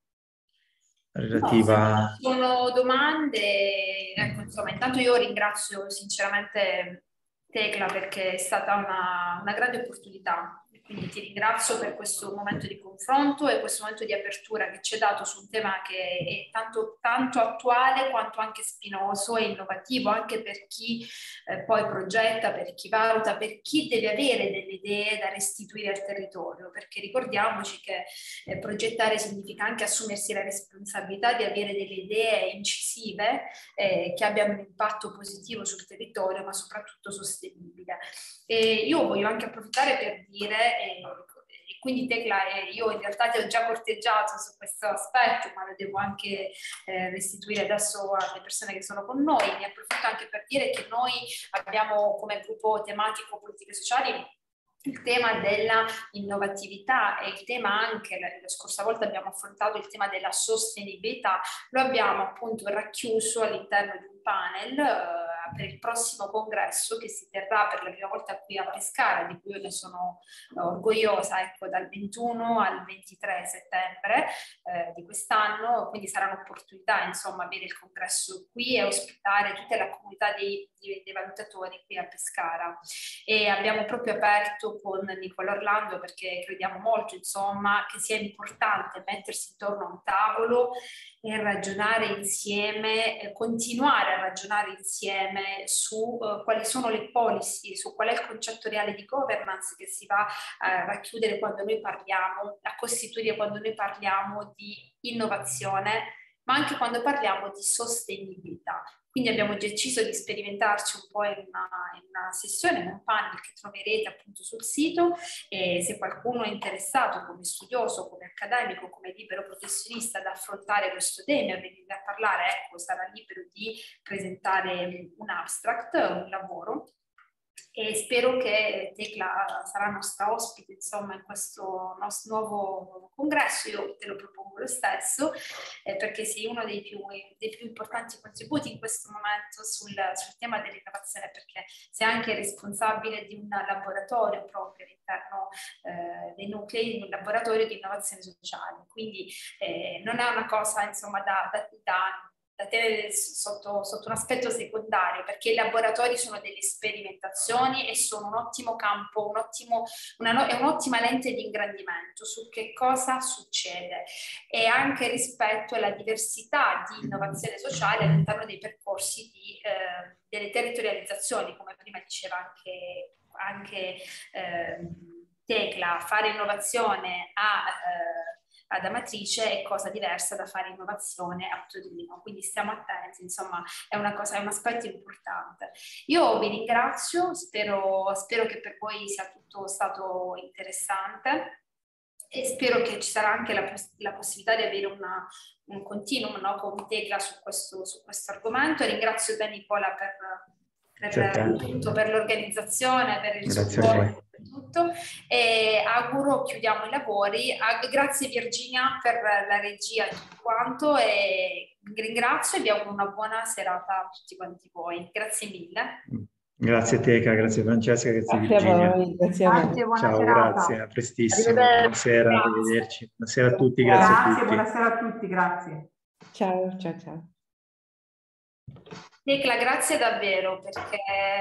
No, se non relativa. ci sono domande, ecco, insomma, intanto io ringrazio sinceramente Tecla perché è stata una, una grande opportunità. Quindi ti ringrazio per questo momento di confronto e questo momento di apertura che ci hai dato su un tema che è tanto, tanto attuale quanto anche spinoso e innovativo, anche per chi eh, poi progetta, per chi valuta, per chi deve avere delle idee da restituire al territorio, perché ricordiamoci che eh, progettare significa anche assumersi la responsabilità di avere delle idee incisive eh, che abbiano un impatto positivo sul territorio, ma soprattutto sostenibile. E io voglio anche approfittare per dire, e, e quindi Tecla, eh, io in realtà ti ho già corteggiato su questo aspetto, ma lo devo anche eh, restituire adesso alle persone che sono con noi. Mi approfitto anche per dire che noi abbiamo come gruppo tematico politiche sociali il tema della innovatività e il tema anche, la, la scorsa volta abbiamo affrontato il tema della sostenibilità, lo abbiamo appunto racchiuso all'interno di un panel eh, per il prossimo congresso che si terrà per la prima volta qui a Pescara, di cui io ne sono eh, orgogliosa, ecco, dal ventuno al ventitré settembre eh, di quest'anno, quindi sarà un'opportunità insomma avere il congresso qui e ospitare tutta la comunità dei, dei, dei valutatori qui a Pescara. E abbiamo proprio aperto con Nicola Orlando perché crediamo molto insomma che sia importante mettersi intorno a un tavolo e ragionare insieme, eh, continuare a ragionare insieme su eh, quali sono le policy, su qual è il concetto reale di governance che si va a racchiudere quando noi parliamo, a costituire quando noi parliamo di innovazione, ma anche quando parliamo di sostenibilità. Quindi abbiamo deciso di sperimentarci un po' in una, in una sessione, in un panel che troverete appunto sul sito, e se qualcuno è interessato come studioso, come accademico, come libero professionista ad affrontare questo tema, a venire a parlare, ecco, sarà libero di presentare un abstract, un lavoro. E spero che Tecla sarà nostra ospite insomma in questo nostro nuovo, nuovo congresso. Io te lo propongo lo stesso, eh, perché sei uno dei più, dei più importanti contributi in questo momento sul, sul tema dell'innovazione, perché sei anche responsabile di un laboratorio proprio all'interno eh, dei nuclei, di un laboratorio di innovazione sociale, quindi eh, non è una cosa insomma da, da, da da tenere sotto, sotto un aspetto secondario, perché i laboratori sono delle sperimentazioni e sono un ottimo campo, un ottimo, una, è un'ottima lente di ingrandimento su che cosa succede e anche rispetto alla diversità di innovazione sociale all'interno dei percorsi di, eh, delle territorializzazioni, come prima diceva anche, anche eh, Tecla, fare innovazione a... Eh, ad Amatrice è cosa diversa da fare innovazione a Torino, quindi stiamo attenti, insomma è una cosa, è un aspetto importante. Io vi ringrazio, spero, spero che per voi sia tutto stato interessante e spero che ci sarà anche la, poss la possibilità di avere una, un continuum, no, con Tecla su questo, su questo argomento. Ringrazio te Nicola per, per, tutto, per l'organizzazione, per il supporto. Tutto e auguro chiudiamo i lavori. Grazie Virginia per la regia e tutto quanto e ringrazio e vi auguro una buona serata a tutti quanti voi. Grazie mille. Grazie Teca, grazie Francesca, grazie, grazie Virginia. A voi, grazie a voi. Grazie, ciao, serata. Grazie, a prestissimo. Buonasera, grazie. arrivederci. Buonasera a tutti, grazie, grazie a tutti. Buonasera a tutti, grazie. Ciao, ciao, ciao. Tecla, grazie davvero perché